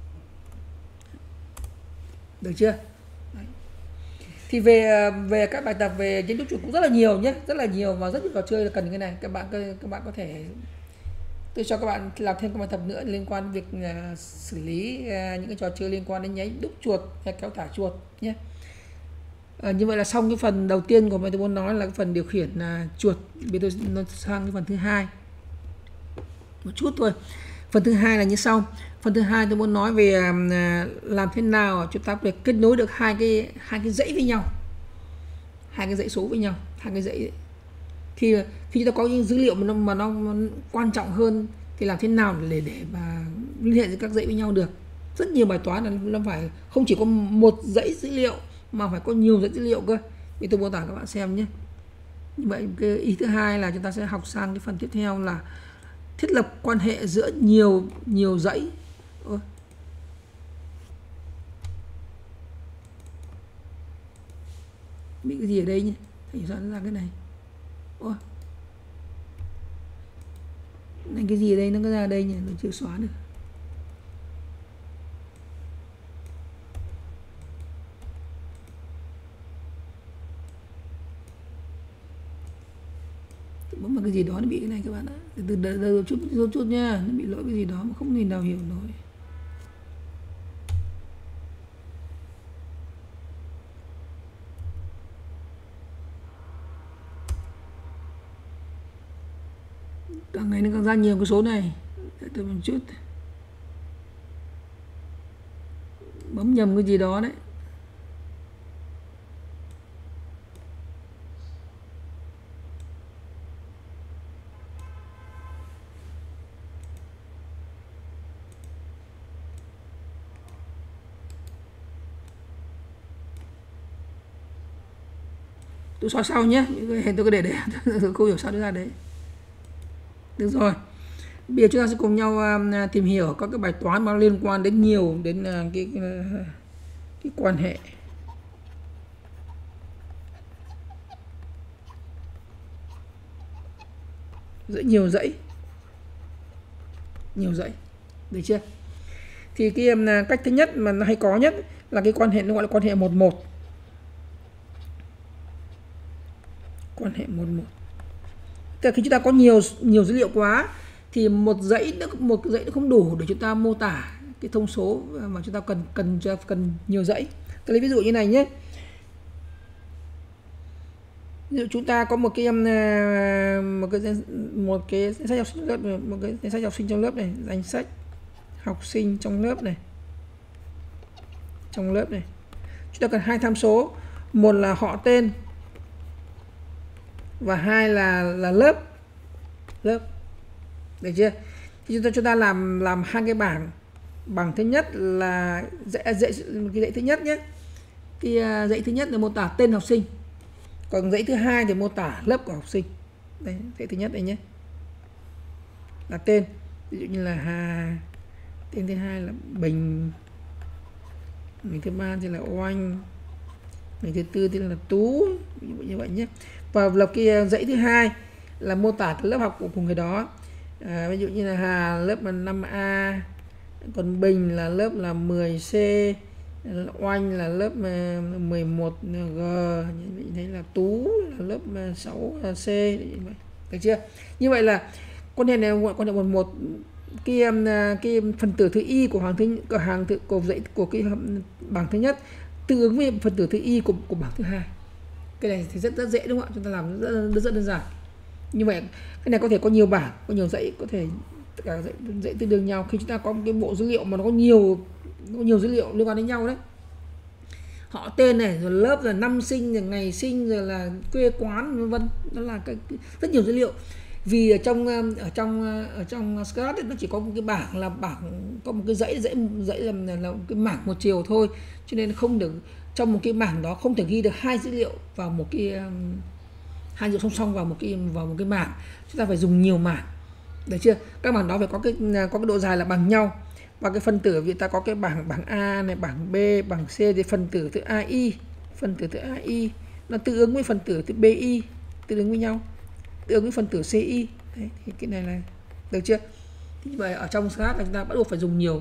Được chưa? Đấy. Thì về các bài tập về nháy đúp chuột cũng rất là nhiều nhé, rất là nhiều và rất nhiều trò chơi là cần cái này. Các bạn có thể, tôi cho các bạn làm thêm các bài tập nữa liên quan đến việc xử lý những cái trò chơi liên quan đến nháy đúp chuột hay kéo thả chuột nhé. Như vậy là xong cái phần đầu tiên của tôi muốn nói là cái phần điều khiển chuột. Bây giờ tôi sang cái phần thứ hai một chút thôi. Phần thứ hai là như sau. Phần thứ hai tôi muốn nói về làm thế nào chúng ta có thể kết nối được hai cái dãy với nhau, hai cái dãy số với nhau, hai cái dãy. Khi chúng ta có những dữ liệu mà nó quan trọng hơn thì làm thế nào để mà liên hệ giữa các dãy với nhau được. Rất nhiều bài toán là nó phải không chỉ có một dãy dữ liệu mà phải có nhiều dãy dữ liệu cơ. Thì tôi mô tả các bạn xem nhé. Như vậy cái ý thứ hai là chúng ta sẽ học sang cái phần tiếp theo là thiết lập quan hệ giữa nhiều dãy. Bị cái gì ở đây nhé? Thầy soạn ra cái này. Ôi, này cái gì ở đây nó có ra đây nhỉ, nó chưa xóa được. Bấm vào cái gì đó nó bị cái này các bạn ạ. Từ từ chút nha, nó bị lỗi cái gì đó mà không nhìn nào hiểu nổi. Càng ngày nó càng ra nhiều cái số này. Để tôi một chút. Bấm nhầm cái gì đó đấy. Tôi xóa sau nhé, tôi có để tôi không hiểu sao nó ra đấy. Được rồi, bây giờ chúng ta sẽ cùng nhau tìm hiểu các cái bài toán mà liên quan đến nhiều đến cái quan hệ. Nhiều dãy, được chưa? Thì cái cách thứ nhất mà nó hay có nhất là cái quan hệ nó gọi là quan hệ 11. Quan hệ 11. Tức là khi chúng ta có nhiều dữ liệu quá thì một dãy nó không đủ để chúng ta mô tả cái thông số mà chúng ta cần nhiều dãy. Tôi lấy ví dụ như này nhé. Ví dụ chúng ta có một cái danh sách học sinh lớp này, một cái danh sách học sinh trong lớp này, danh sách học sinh trong lớp này. Chúng ta cần 2 tham số, một là họ tên và 2 là lớp. Được chưa? Thì chúng ta làm 2 cái bảng. Bảng thứ nhất là dãy thứ nhất nhé. Thì dãy thứ nhất là mô tả tên học sinh. Còn dãy thứ hai thì mô tả lớp của học sinh. Đây, dãy thứ nhất đây nhé. Là tên. Ví dụ như là Hà. Tên thứ hai là Bình. Mình thứ ba thì là Oanh. Mình thứ tư thì là Tú. Ví dụ như vậy nhé. Và lập cái dãy thứ hai là mô tả cái lớp học của người đó. Ví dụ như là Hà lớp là 5A. Còn Bình là lớp là 10C. Oanh là lớp 11G, thế là Tú là lớp 6C. Được chưa? Như vậy là quan hệ này quan hệ 11, cái phần tử thứ y của cái bảng thứ nhất tương ứng với phần tử thứ y của bảng thứ hai. Cái này thì rất dễ đúng không ạ? Chúng ta làm rất đơn giản. Như vậy cái này có thể có nhiều bảng, có nhiều dãy, có thể tất cả dãy tương đương nhau. Khi chúng ta có một cái bộ dữ liệu mà nó có nhiều dữ liệu liên quan đến nhau đấy, họ tên này, rồi lớp, rồi năm sinh, rồi ngày sinh, rồi là quê quán, vân vân, đó là rất nhiều dữ liệu. Vì ở trong Scratch nó chỉ có một cái bảng là có một cái dãy là một cái mảng một chiều thôi, cho nên không được trong một cái mảng đó không thể ghi được 2 dữ liệu vào một cái 2 dữ liệu song song vào một cái mảng. Chúng ta phải dùng nhiều mảng, được chưa? Các mảng đó phải có cái độ dài là bằng nhau. Và cái phân tử vì ta có cái bảng A này, bảng B, bảng C thì phân tử thứ AI nó tương ứng với phân tử thứ BI, tương ứng với nhau, tương ứng với phân tử CI. Đấy, thì cái này là được chưa? Thì như vậy ở trong Scratch là chúng ta bắt buộc phải dùng nhiều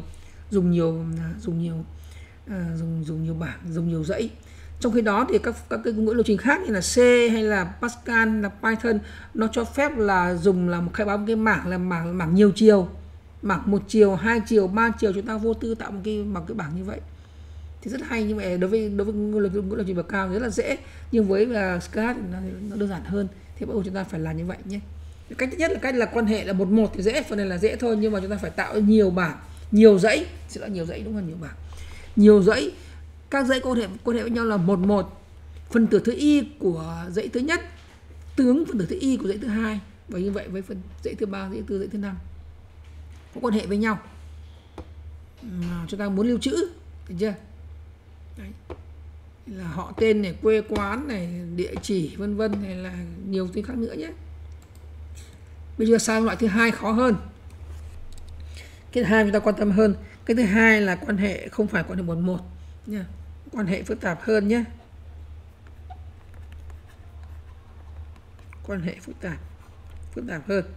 bảng, dùng nhiều dãy. Trong khi đó thì các cái ngữ lập trình khác như là C hay là Pascal hay là Python nó cho phép là dùng là khai báo một cái mảng là mảng nhiều chiều, mảng 1 chiều, 2 chiều, 3 chiều, chúng ta vô tư tạo một cái bảng như vậy thì rất hay. Như vậy đối với ngữ lập trình bậc cao rất là dễ, nhưng với Scratch nó đơn giản hơn thì bắt buộc chúng ta phải làm như vậy nhé. Cách thứ nhất là cách là quan hệ là 11 thì dễ, phần này là dễ thôi, nhưng mà chúng ta phải tạo nhiều bảng, nhiều dãy, sẽ là nhiều dãy đúng hơn nhiều bảng, nhiều dãy. Các dãy quan hệ với nhau là 11. Phần tử thứ y của dãy thứ nhất tương ứng phần tử thứ y của dãy thứ hai, và như vậy với phần dãy thứ ba, dãy thứ tư, dãy thứ năm có quan hệ với nhau chúng ta muốn lưu trữ, được chưa? Đấy. Là họ tên này, quê quán này, địa chỉ vân vân, hay là nhiều thứ khác nữa nhé. Bây giờ sang loại thứ hai khó hơn. Cái thứ hai chúng ta quan tâm hơn. Cái thứ hai là quan hệ không phải quan hệ 11 nha, quan hệ phức tạp hơn nhé. quan hệ phức tạp hơn.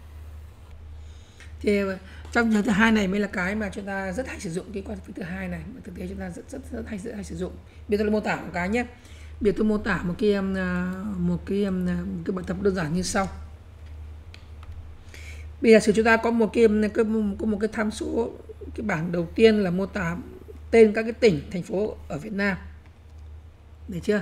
Thì trong trường thứ hai này mới là cái mà chúng ta rất hay sử dụng cái quan hệ thứ hai này, mà thực tế chúng ta rất hay sử dụng. Bây giờ tôi mô tả một cái nhé. Bây giờ tôi mô tả một cái bài tập đơn giản như sau. Bây giờ chúng ta có một cái tham số, cái bảng đầu tiên là mô tả tên các cái tỉnh thành phố ở Việt Nam, được chưa?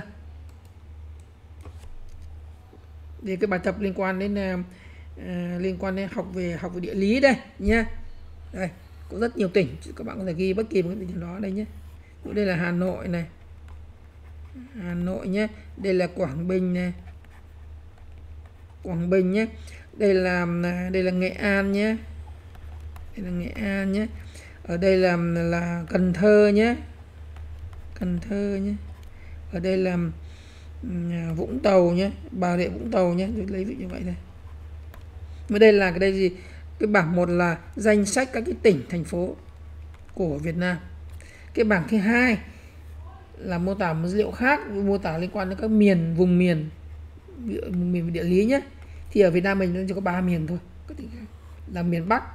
Thì cái bài tập liên quan đến học về địa lý đây nhé. Đây có rất nhiều tỉnh, các bạn có thể ghi bất kỳ một cái tỉnh đó đây nhé. Đây là Hà Nội này, Hà Nội nhé. Đây là Quảng Bình này, Quảng Bình nhé. Đây là Nghệ An nhé, đây là Nghệ An nhé. Ở đây là Cần Thơ nhé, Cần Thơ nhé. Ở đây là Vũng Tàu nhé, Bà Rịa Vũng Tàu nhé. Tôi lấy ví dụ như vậy đây. Mà đây là cái gì? Cái bảng 1 là danh sách các cái tỉnh thành phố của Việt Nam. Cái bảng thứ hai là mô tả một dữ liệu khác, mô tả liên quan đến các vùng miền về địa lý nhé. Thì ở Việt Nam mình chỉ có 3 miền thôi, là miền Bắc,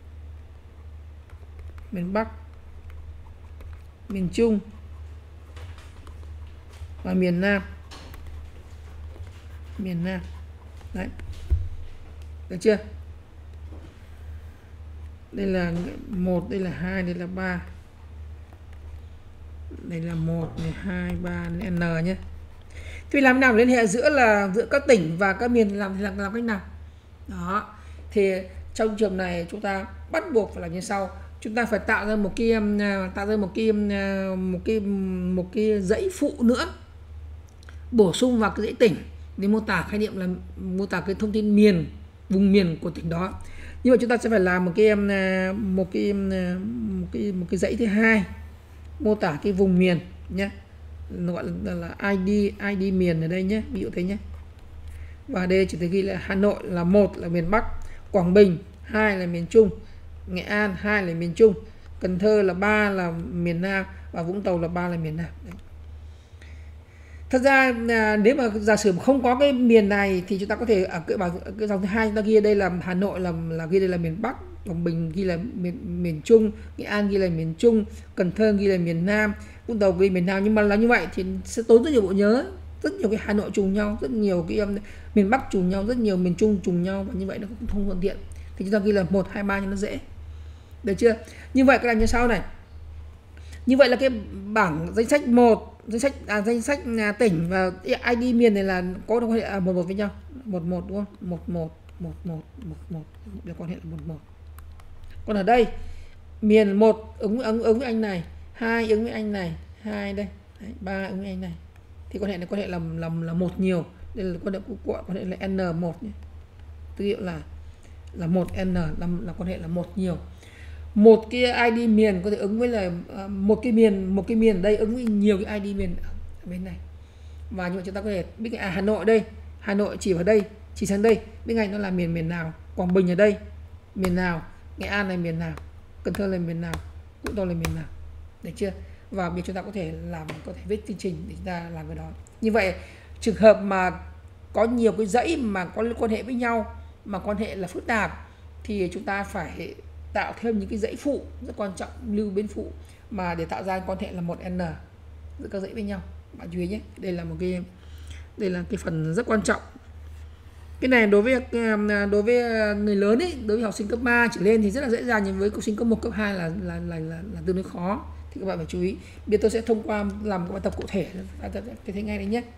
miền Trung và miền Nam. Đấy, được chưa? Đây là 1, đây là 2, đây là 3. Đây là 1 này, 2, 3 này, N nhé. Thì làm nào liên hệ giữa các tỉnh và các miền làm cách nào? Đó. Thì trong trường này chúng ta bắt buộc phải làm như sau. Chúng ta phải tạo ra một cái dãy phụ nữa, bổ sung vào cái dãy tỉnh để mô tả khái niệm, là mô tả cái thông tin vùng miền của tỉnh đó. Nhưng mà chúng ta sẽ phải làm một cái dãy thứ hai mô tả cái vùng miền nhé, nó gọi là ID miền ở đây nhé, ví dụ thế nhé. Và đây chỉ thể ghi là Hà Nội là 1 là miền Bắc, Quảng Bình 2 là miền Trung, Nghệ An 2 là miền Trung, Cần Thơ là 3 là miền Nam và Vũng Tàu là 3 là miền Nam. Đấy. Thật ra nếu mà giả sử không có cái miền này thì chúng ta có thể ở cái dòng thứ hai chúng ta ghi đây là Hà Nội là ghi đây là miền Bắc, Quảng Bình ghi là miền Trung, Nghệ An ghi là miền Trung, Cần Thơ ghi là miền Nam, Vũng Tàu ghi miền Nam. Nhưng mà là như vậy thì sẽ tốn rất nhiều bộ nhớ, rất nhiều cái Hà Nội trùng nhau, rất nhiều cái miền Bắc trùng nhau, rất nhiều miền Trung trùng nhau, và như vậy nó cũng không thuận tiện. Thì chúng ta ghi là 1, 2, 3 cho nó dễ. Được chưa? Như vậy cái này như sau này. Như vậy là cái bảng danh sách danh sách tỉnh và ID miền này là có quan hệ 11 với nhau, 11 đúng không? 11 được quan hệ là 11. Còn ở đây miền 1 ứng với anh này, 2 ứng với anh này, 2 đây, 3 ứng với anh này. Thì quan hệ là 1 nhiều. Đây là quan hệ là N1 nhé. Ví dụ là 1N là quan hệ là 1 nhiều. Một cái ID miền có thể ứng với là một cái miền ở đây ứng với nhiều cái ID miền ở bên này. Và như vậy chúng ta có thể biết Hà Nội đây, Hà Nội chỉ vào đây, chỉ sang đây, biết ngay nó là miền nào. Quảng Bình ở đây, miền nào. Nghệ An là miền nào, Cần Thơ là miền nào, Vũng Tàu là miền nào. Được chưa? Và bây giờ chúng ta có thể viết chương trình để chúng ta làm cái đó. Như vậy trường hợp mà có nhiều cái dãy mà có quan hệ với nhau mà quan hệ là phức tạp thì chúng ta phải tạo thêm những cái dãy phụ rất quan trọng, lưu biến phụ mà để tạo ra quan hệ là 1N giữa các dãy với nhau. Bạn chú ý nhé, đây là cái phần rất quan trọng. Cái này đối với người lớn ấy, đối với học sinh cấp 3 trở lên thì rất là dễ dàng, nhưng với học sinh cấp 1, cấp 2 là tương đối khó, thì các bạn phải chú ý. Bây giờ tôi sẽ thông qua làm cái bài tập cụ thể để thấy ngay đấy nhé.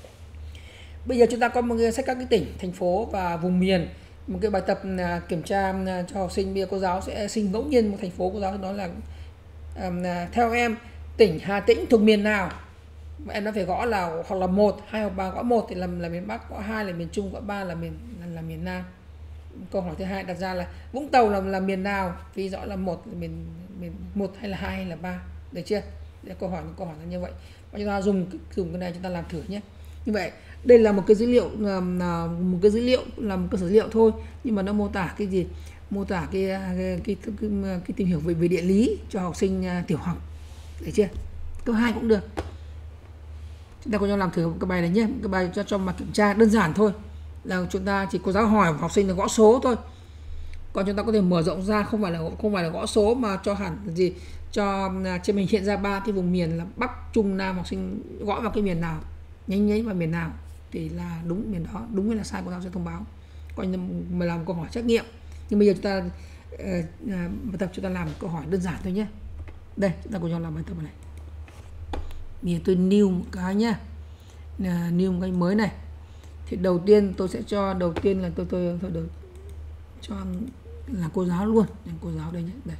Bây giờ chúng ta có một cái sách các cái tỉnh, thành phố và vùng miền. Một cái bài tập kiểm tra cho học sinh. Bây giờ cô giáo sẽ xin ngẫu nhiên một thành phố, cô giáo nói là theo em tỉnh Hà Tĩnh thuộc miền nào. Em đã phải gõ là hoặc là 1, 2 hoặc 3, gõ 1 thì là miền Bắc, gõ 2 là miền Trung, gõ 3 là miền Nam. Câu hỏi thứ hai đặt ra là Vũng Tàu là miền nào, vì rõ là 1 là miền 1 hay là 2 hay là 3. Được chưa? Để câu hỏi là như vậy. Và chúng ta dùng cái này chúng ta làm thử nhé. Như vậy đây là một cái dữ liệu là một cơ sở dữ liệu thôi, nhưng mà nó mô tả cái gì? Mô tả cái tìm hiểu về địa lý cho học sinh tiểu học. Được chưa? Câu 2 cũng được. Chúng ta cùng nhau làm thử cái bài này nhé. Cái bài cho mà kiểm tra đơn giản thôi. là chúng ta chỉ cô giáo hỏi học sinh là gõ số thôi. Còn chúng ta có thể mở rộng ra, không phải là gõ số mà cho hẳn gì, cho trên mình hiện ra 3 cái vùng miền là Bắc, Trung, Nam, học sinh gõ vào cái miền nào, nhánh vào miền nào thì là đúng miền đó, đúng hay là sai cô giáo sẽ thông báo. Coi như mà làm câu hỏi trắc nghiệm. Nhưng bây giờ chúng ta bài tập chúng ta làm câu hỏi đơn giản thôi nhé. Đây, chúng ta cùng nhau làm bài tập này. Bây giờ tôi new một cái nhá. New một cái mới này. Thì đầu tiên tôi sẽ cho, đầu tiên là tôi được cho là cô giáo luôn, cô giáo đây nhé. Đây.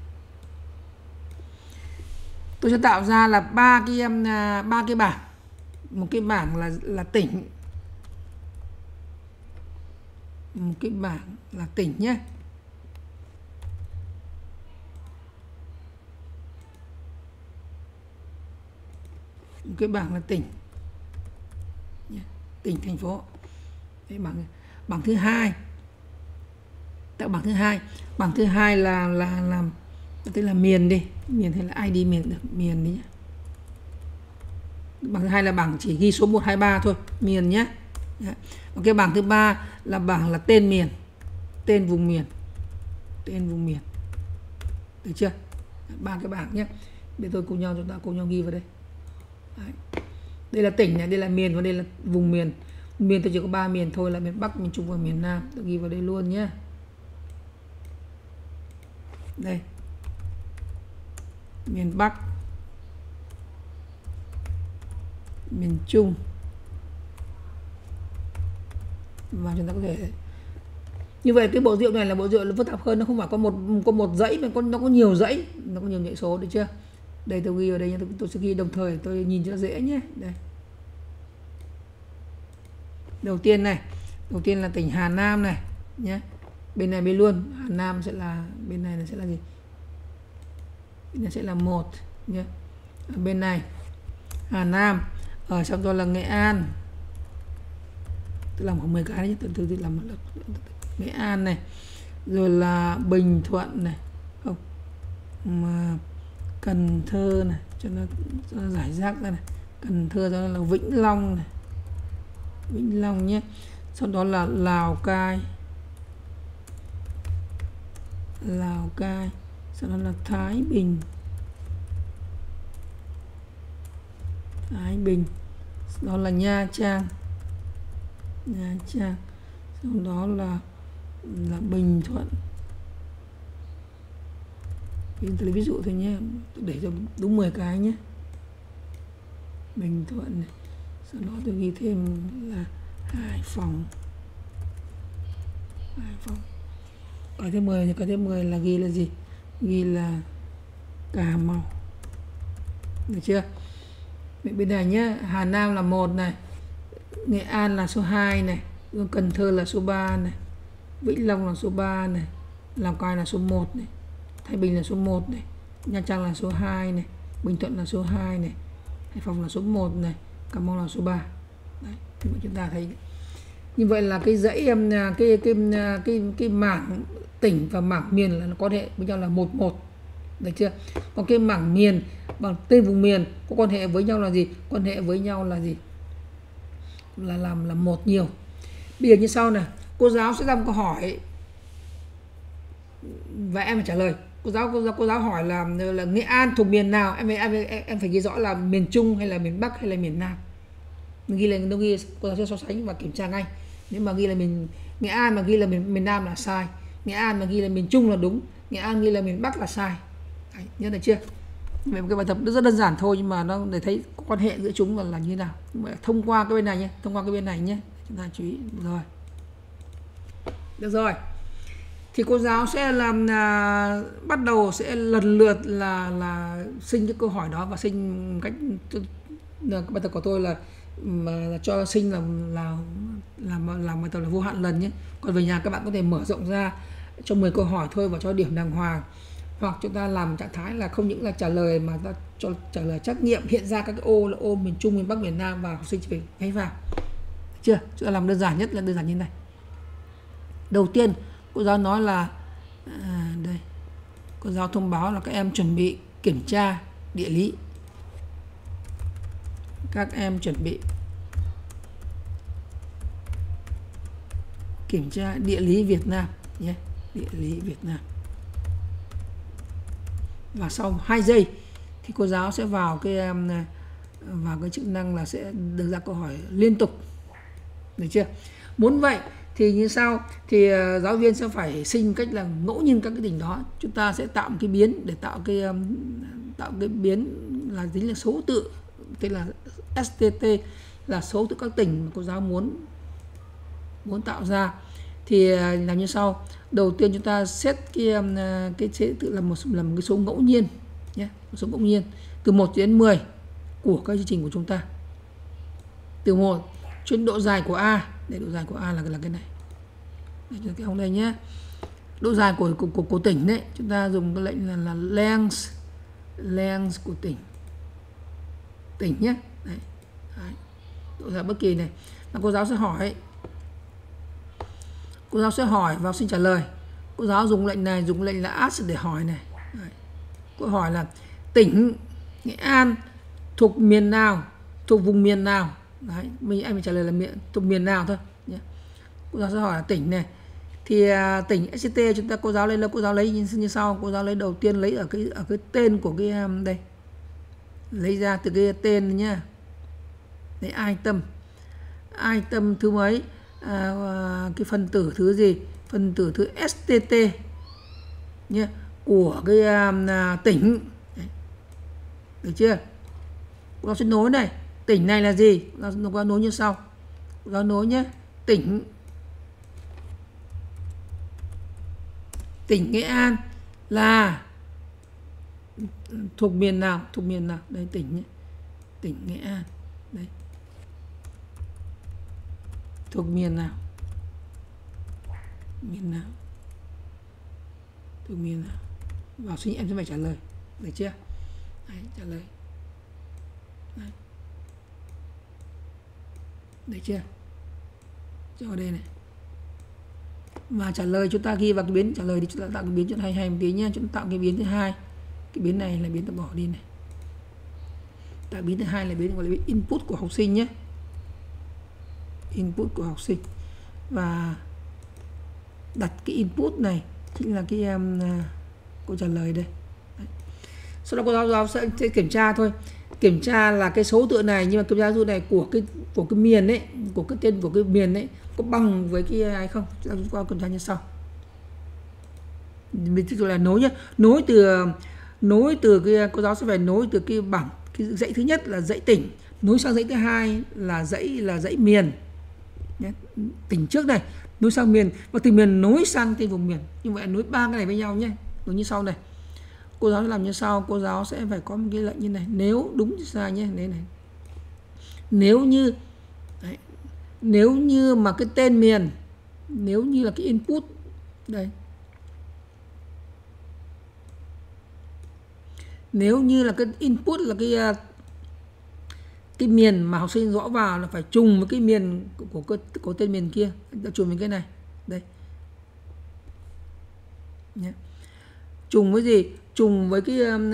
Tôi sẽ tạo ra là ba cái bảng. Một cái bảng là tỉnh. Một cái bảng là tỉnh nhé. Một cái bảng là tỉnh. Tỉnh, thành phố. Đấy, bảng thứ hai. Tạo bảng thứ hai. Bảng thứ hai là tức là miền đi, miền hay là ID miền được, miền đi nhé. Bảng thứ hai là bảng chỉ ghi số 1, 2, 3 thôi, miền nhé. Và cái bảng thứ ba là bảng là tên miền, tên vùng miền, tên vùng miền. Được chưa? Ba cái bảng nhé. Để tôi chúng ta cùng nhau ghi vào đây. Đấy. Đây là tỉnh này, đây là miền và đây là vùng miền. Miền tôi chỉ có 3 miền thôi là miền Bắc, miền Trung và miền Nam. Tôi ghi vào đây luôn nhé. Đây. Miền Bắc, miền Trung, và chúng ta có thể như vậy. Cái bộ dữ liệu này là bộ dữ liệu phức tạp hơn, nó không phải có một dãy mà nó có nhiều dãy, nó có nhiều dãy số, được chưa? Đây tôi ghi ở đây, tôi sẽ ghi đồng thời tôi nhìn cho dễ nhé. Đây, đầu tiên là tỉnh Hà Nam này nhé, bên này bên luôn. Hà Nam sẽ là bên này sẽ là gì? Bên này sẽ là 1 nhé. Ở bên này Hà Nam, ở trong đó là Nghệ An. Tôi làm khoảng 10 cái nhé, tôi làm một lượt. Nghệ An này, rồi là Bình Thuận này, không mà Cần Thơ này, cho nó giải rác ra này. Cần Thơ, đó là Vĩnh Long này, Vĩnh Long nhé. Sau đó là Lào Cai, sau đó là Thái Bình, sau đó là Nha Trang, sau đó là Bình Thuận. Tôi lấy ví dụ thôi nhé, tôi để cho đúng 10 cái nhé. Bình Thuận này, sau đó tôi ghi thêm là Hải Phòng. Cái thứ 10 là ghi là gì? Ghi là Cà Mau. Được chưa? Bên này nhé, Hà Nam là 1 này, Nghệ An là số 2 này, Cần Thơ là số 3 này, Vĩnh Long là số 3 này, Lào Cai là số 1 này, Thái Bình là số 1 này, Nha Trang là số 2 này, Bình Thuận là số 2 này, Hải Phòng là số 1 này, Cà Mau là số 3. Đấy, chúng ta thấy như vậy là cái dãy cái mảng tỉnh và mảng miền là nó quan hệ với nhau là 1-1. Được chưa? Còn cái mảng miền bằng tên vùng miền có quan hệ với nhau là gì? Quan hệ với nhau là gì? Là làm là 1 nhiều. Bây giờ như sau này, cô giáo sẽ ra một câu hỏi và em phải trả lời. Cô giáo hỏi là Nghệ An thuộc miền nào? Em phải ghi rõ là miền Trung hay là miền Bắc hay là miền Nam. Mình ghi cô giáo sẽ so sánh và kiểm tra ngay. Nếu mà ghi là Nghệ An mà ghi là miền Nam là sai, Nghệ An mà ghi là miền Trung là đúng, Nghệ An ghi là miền Bắc là sai. Đấy, nhớ được chưa? Vậy một cái bài tập rất đơn giản thôi, nhưng mà nó để thấy quan hệ giữa chúng là như thế nào. Thông qua cái bên này nhé, chúng ta chú ý rồi. Được rồi. Thì cô giáo sẽ làm bắt đầu sẽ lần lượt là sinh cái câu hỏi đó, và sinh cách bài tập của tôi là cho sinh làm bài tập là vô hạn lần nhé. Còn về nhà các bạn có thể mở rộng ra cho 10 câu hỏi thôi và cho điểm đàng hoàng, hoặc chúng ta làm trạng thái là không những là trả lời mà ta cho trả lời trắc nghiệm, hiện ra các cái ô là ô miền Trung, miền Bắc, miền Nam và học sinh chỉ phải nháy vào. Chưa? Chúng ta làm đơn giản nhất là đơn giản như thế này. Đầu tiên cô giáo nói là đây, cô giáo thông báo là các em chuẩn bị kiểm tra địa lý. Các em chuẩn bị kiểm tra địa lý Việt Nam nhé, địa lý Việt Nam. Và sau 2 giây thì cô giáo sẽ vào cái chức năng là sẽ được ra câu hỏi liên tục, được chưa? Muốn vậy thì như sau, thì giáo viên sẽ phải sinh cách là ngẫu nhiên các cái tỉnh đó. Chúng ta sẽ tạo một cái biến để tạo cái biến là tính là số tự, tức là STT, là số tự các tỉnh mà cô giáo muốn tạo ra. Thì làm như sau. Đầu tiên chúng ta set cái chế tự là một cái số ngẫu nhiên nhé, một số ngẫu nhiên từ 1 đến 10 của các chương trình của chúng ta. Từ 1 trên độ dài của A, để độ dài của A là cái này. Để cho cái hông đây nhé. Độ dài của tỉnh đấy, chúng ta dùng cái lệnh là length của tỉnh nhé. Đấy. Độ dài bất kỳ này. Và cô giáo sẽ hỏi và học sinh trả lời. Cô giáo dùng lệnh này, dùng lệnh là ask để hỏi này. Đấy. Cô hỏi là tỉnh Nghệ An thuộc miền nào, thuộc vùng miền nào. Đấy, anh trả lời là thuộc miền nào thôi nhé. Cô giáo sẽ hỏi là tỉnh này. Thì tỉnh SCT chúng ta cô giáo lấy như sau. Cô giáo lấy đầu tiên lấy ở cái tên của cái đây. Lấy ra từ cái tên nhá. Đấy, item thứ mấy, cái phân tử thứ gì, phân tử thứ STT nhé, của cái tỉnh. Đấy. Được chưa? Cô giáo sẽ nối này, tỉnh này là gì? Cô giáo nối như sau. Cô giáo nối nhé, tỉnh Nghệ An là thuộc miền nào? Đây, tỉnh nhé, tỉnh Nghệ An. Đây, thuộc miền nào? Thuộc miền nào? Và học sinh em sẽ phải trả lời, được chưa? Đấy, trả lời. Đấy. Được chưa? Cho vào đây này. Và trả lời chúng ta ghi vào cái biến trả lời thì chúng ta tạo cái biến cho hay một tí nhé. Chúng ta tạo cái biến thứ hai. Cái biến này là biến ta bỏ đi này. Tạo biến thứ hai là biến gọi là biến input của học sinh nhé. Input của học sinh. Và đặt cái input này chính là cái câu trả lời đây. Đấy. Sau đó cô giáo sẽ kiểm tra thôi. Kiểm tra là cái số tự này, nhưng mà kiểm tra số này của cái miền ấy, của cái tên của cái miền ấy có bằng với cái ai không? Chúng ta kiểm tra như sau. Mình tức là nối nhé, nối từ cái cô giáo sẽ phải nối từ cái bảng, cái dãy thứ nhất là dãy tỉnh, nối sang dãy thứ hai là dãy miền. Nhé. Tỉnh trước này, nối sang miền, và từ miền nối sang tên vùng miền. Như vậy nối 3 cái này với nhau nhé. Nối như sau này. Cô giáo sẽ làm như sau, cô giáo sẽ phải có một cái lệnh như này, nếu đúng thì sai nhé, này. Nếu như mà cái tên miền, nếu như là cái input đây. Nếu như là cái input là cái miền mà học sinh gõ vào là phải trùng với cái miền của tên miền kia, trùng với cái này. Đây. Nhé. Trùng với gì? Trùng với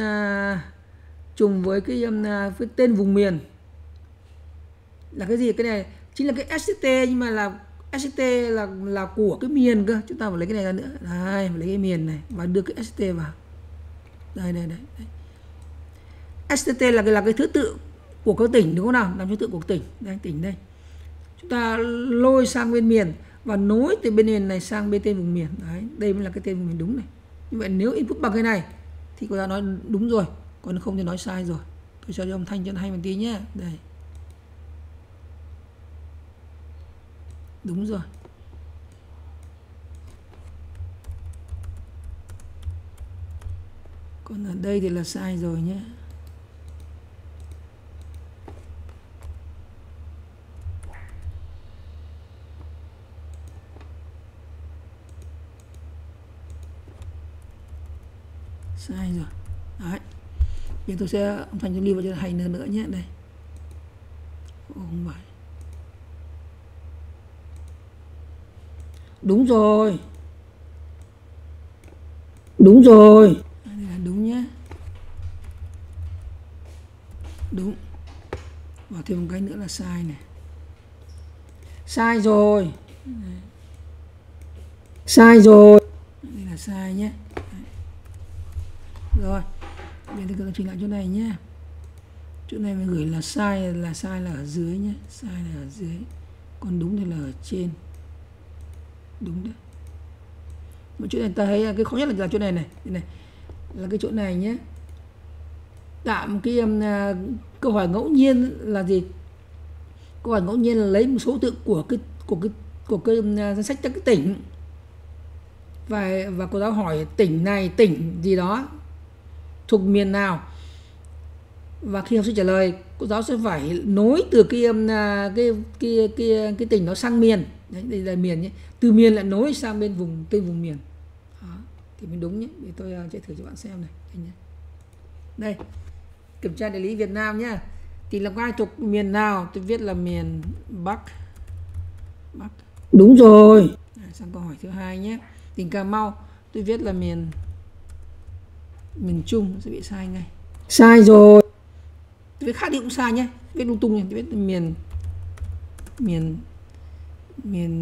cái tên vùng miền là cái gì? Cái này chính là cái SCT, nhưng mà là SCT là của cái miền cơ. Chúng ta phải lấy cái này ra nữa. Đây, phải lấy cái miền này và đưa cái SCT vào. Đây. SCT là cái thứ tự của các tỉnh, đúng không nào? Làm thứ tự của tỉnh. Đây, tỉnh đây. Chúng ta lôi sang bên miền và nối từ bên miền này sang bên tên vùng miền. Đấy, đây mới là cái tên vùng miền đúng này. Như vậy nếu input bằng cái này thì cô giáo nói đúng rồi, còn không thì nói sai rồi. Tôi cho âm thanh cho nó hay một tí nhé. Đây. Đúng rồi. Còn ở đây thì là sai rồi nhé. Sai rồi. Đấy. Bây giờ tôi sẽ âm thanh cho lưu vào cho hay nữa nhé. Đây. Không phải. Đúng rồi. Đúng rồi. Đây là đúng nhé. Đúng. Và thêm một cái nữa là sai này. Sai rồi. Đây. Sai rồi. Đây là sai nhé. Rồi. Bây giờ tôi chỉnh lại chỗ này nhé. Chỗ này mình gửi là sai là ở dưới nhé. Sai là ở dưới. Còn đúng thì là ở trên. Đúng đấy. Một chỗ này ta thấy cái khó nhất là chỗ này này. Đây này. Là cái chỗ này nhé. Tạo một cái câu hỏi ngẫu nhiên là gì? Câu hỏi ngẫu nhiên là lấy một số tự của cái danh sách các cái tỉnh, và cô giáo hỏi tỉnh này, tỉnh gì đó thuộc miền nào, và khi học sinh trả lời cô giáo sẽ phải nối từ cái tỉnh nó sang miền. Đấy, đây là miền nhé, từ miền lại nối sang bên vùng miền. Đó, thì mới đúng nhé. Để tôi chạy thử cho bạn xem này. Đây, kiểm tra địa lý Việt Nam nhé. Tỉnh Lào Cai thuộc miền nào? Tôi viết là miền Bắc. Đúng rồi. Sang câu hỏi thứ hai nhé. Tỉnh Cà Mau tôi viết là miền Trung, sẽ bị sai ngay. Sai rồi. Tôi viết khác đi cũng sai nhé. Viết lung tung nhé. Tôi viết miền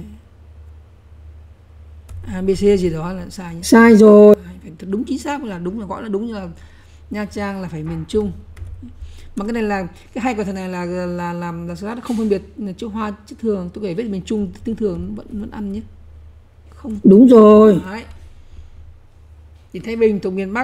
ABC gì đó là sai nhé. Sai rồi. Phải đúng chính xác là đúng, là gọi là đúng, như là Nha Trang là phải miền Trung. Mà cái này là cái hay của thằng này là nó không phân biệt chữ hoa chữ thường. Tôi có thể viết miền Trung tiếng thường vẫn ăn nhé. Không. Đúng rồi. Đấy. Thì Thái Bình thuộc miền Bắc.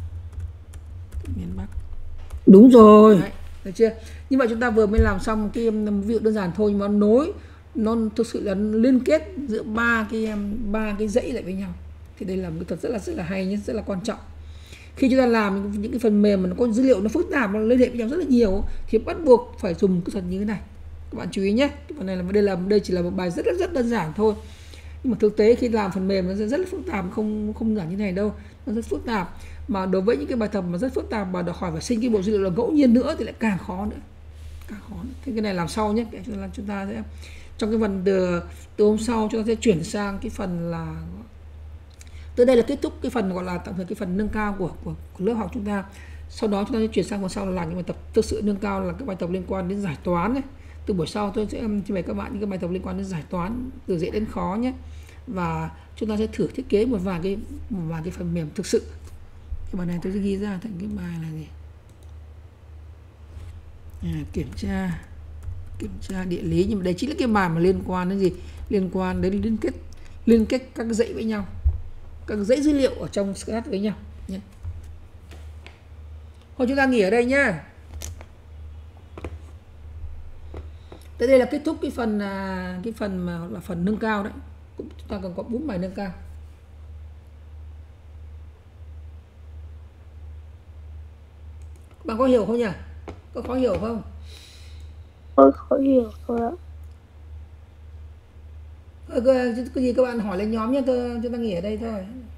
Đúng rồi. Đấy. Được chưa? Như vậy chúng ta vừa mới làm xong cái ví dụ đơn giản thôi, nhưng mà nó thực sự là liên kết giữa ba cái dãy lại với nhau. Thì đây là một cái thuật rất là hay nhé, rất là quan trọng. Khi chúng ta làm những cái phần mềm mà nó có dữ liệu nó phức tạp, nó liên hệ với nhau rất là nhiều, thì bắt buộc phải dùng cái thuật như thế này. Các bạn chú ý nhé. Cái phần này đây chỉ là một bài rất đơn giản thôi. Nhưng mà thực tế khi làm phần mềm nó rất là phức tạp, không giản như này đâu, nó rất phức tạp. Mà đối với những cái bài tập mà rất phức tạp và đòi hỏi phải sinh cái bộ dữ liệu là ngẫu nhiên nữa thì lại càng khó nữa. Thế cái này làm sau nhé. Chúng ta sẽ trong cái phần từ hôm sau chúng ta sẽ chuyển sang cái phần là, từ đây là kết thúc cái phần gọi là tạm thời cái phần nâng cao của lớp học chúng ta. Sau đó chúng ta sẽ chuyển sang phần sau là làm những bài tập thực sự nâng cao, là các bài tập liên quan đến giải toán này. Từ buổi sau tôi sẽ trình bày các bạn những cái bài tập liên quan đến giải toán từ dễ đến khó nhé. Và chúng ta sẽ thử thiết kế một vài cái phần mềm thực sự. Cái bài này tôi sẽ ghi ra thành cái bài là gì? Kiểm tra địa lý, nhưng mà đây chính là cái bài mà liên quan đến gì? Liên quan đến liên kết các dãy với nhau, các dãy dữ liệu ở trong Scratch với nhau nhé. Thôi chúng ta nghỉ ở đây nhá. Tới đây là kết thúc cái phần mà là phần nâng cao đấy. Chúng ta còn có 4 bài nâng cao. Bạn có hiểu không nhỉ? Có khó hiểu không? Tôi khó hiểu thôi ạ. Cái gì các bạn hỏi lên nhóm nhé, chúng ta nghỉ ở đây thôi.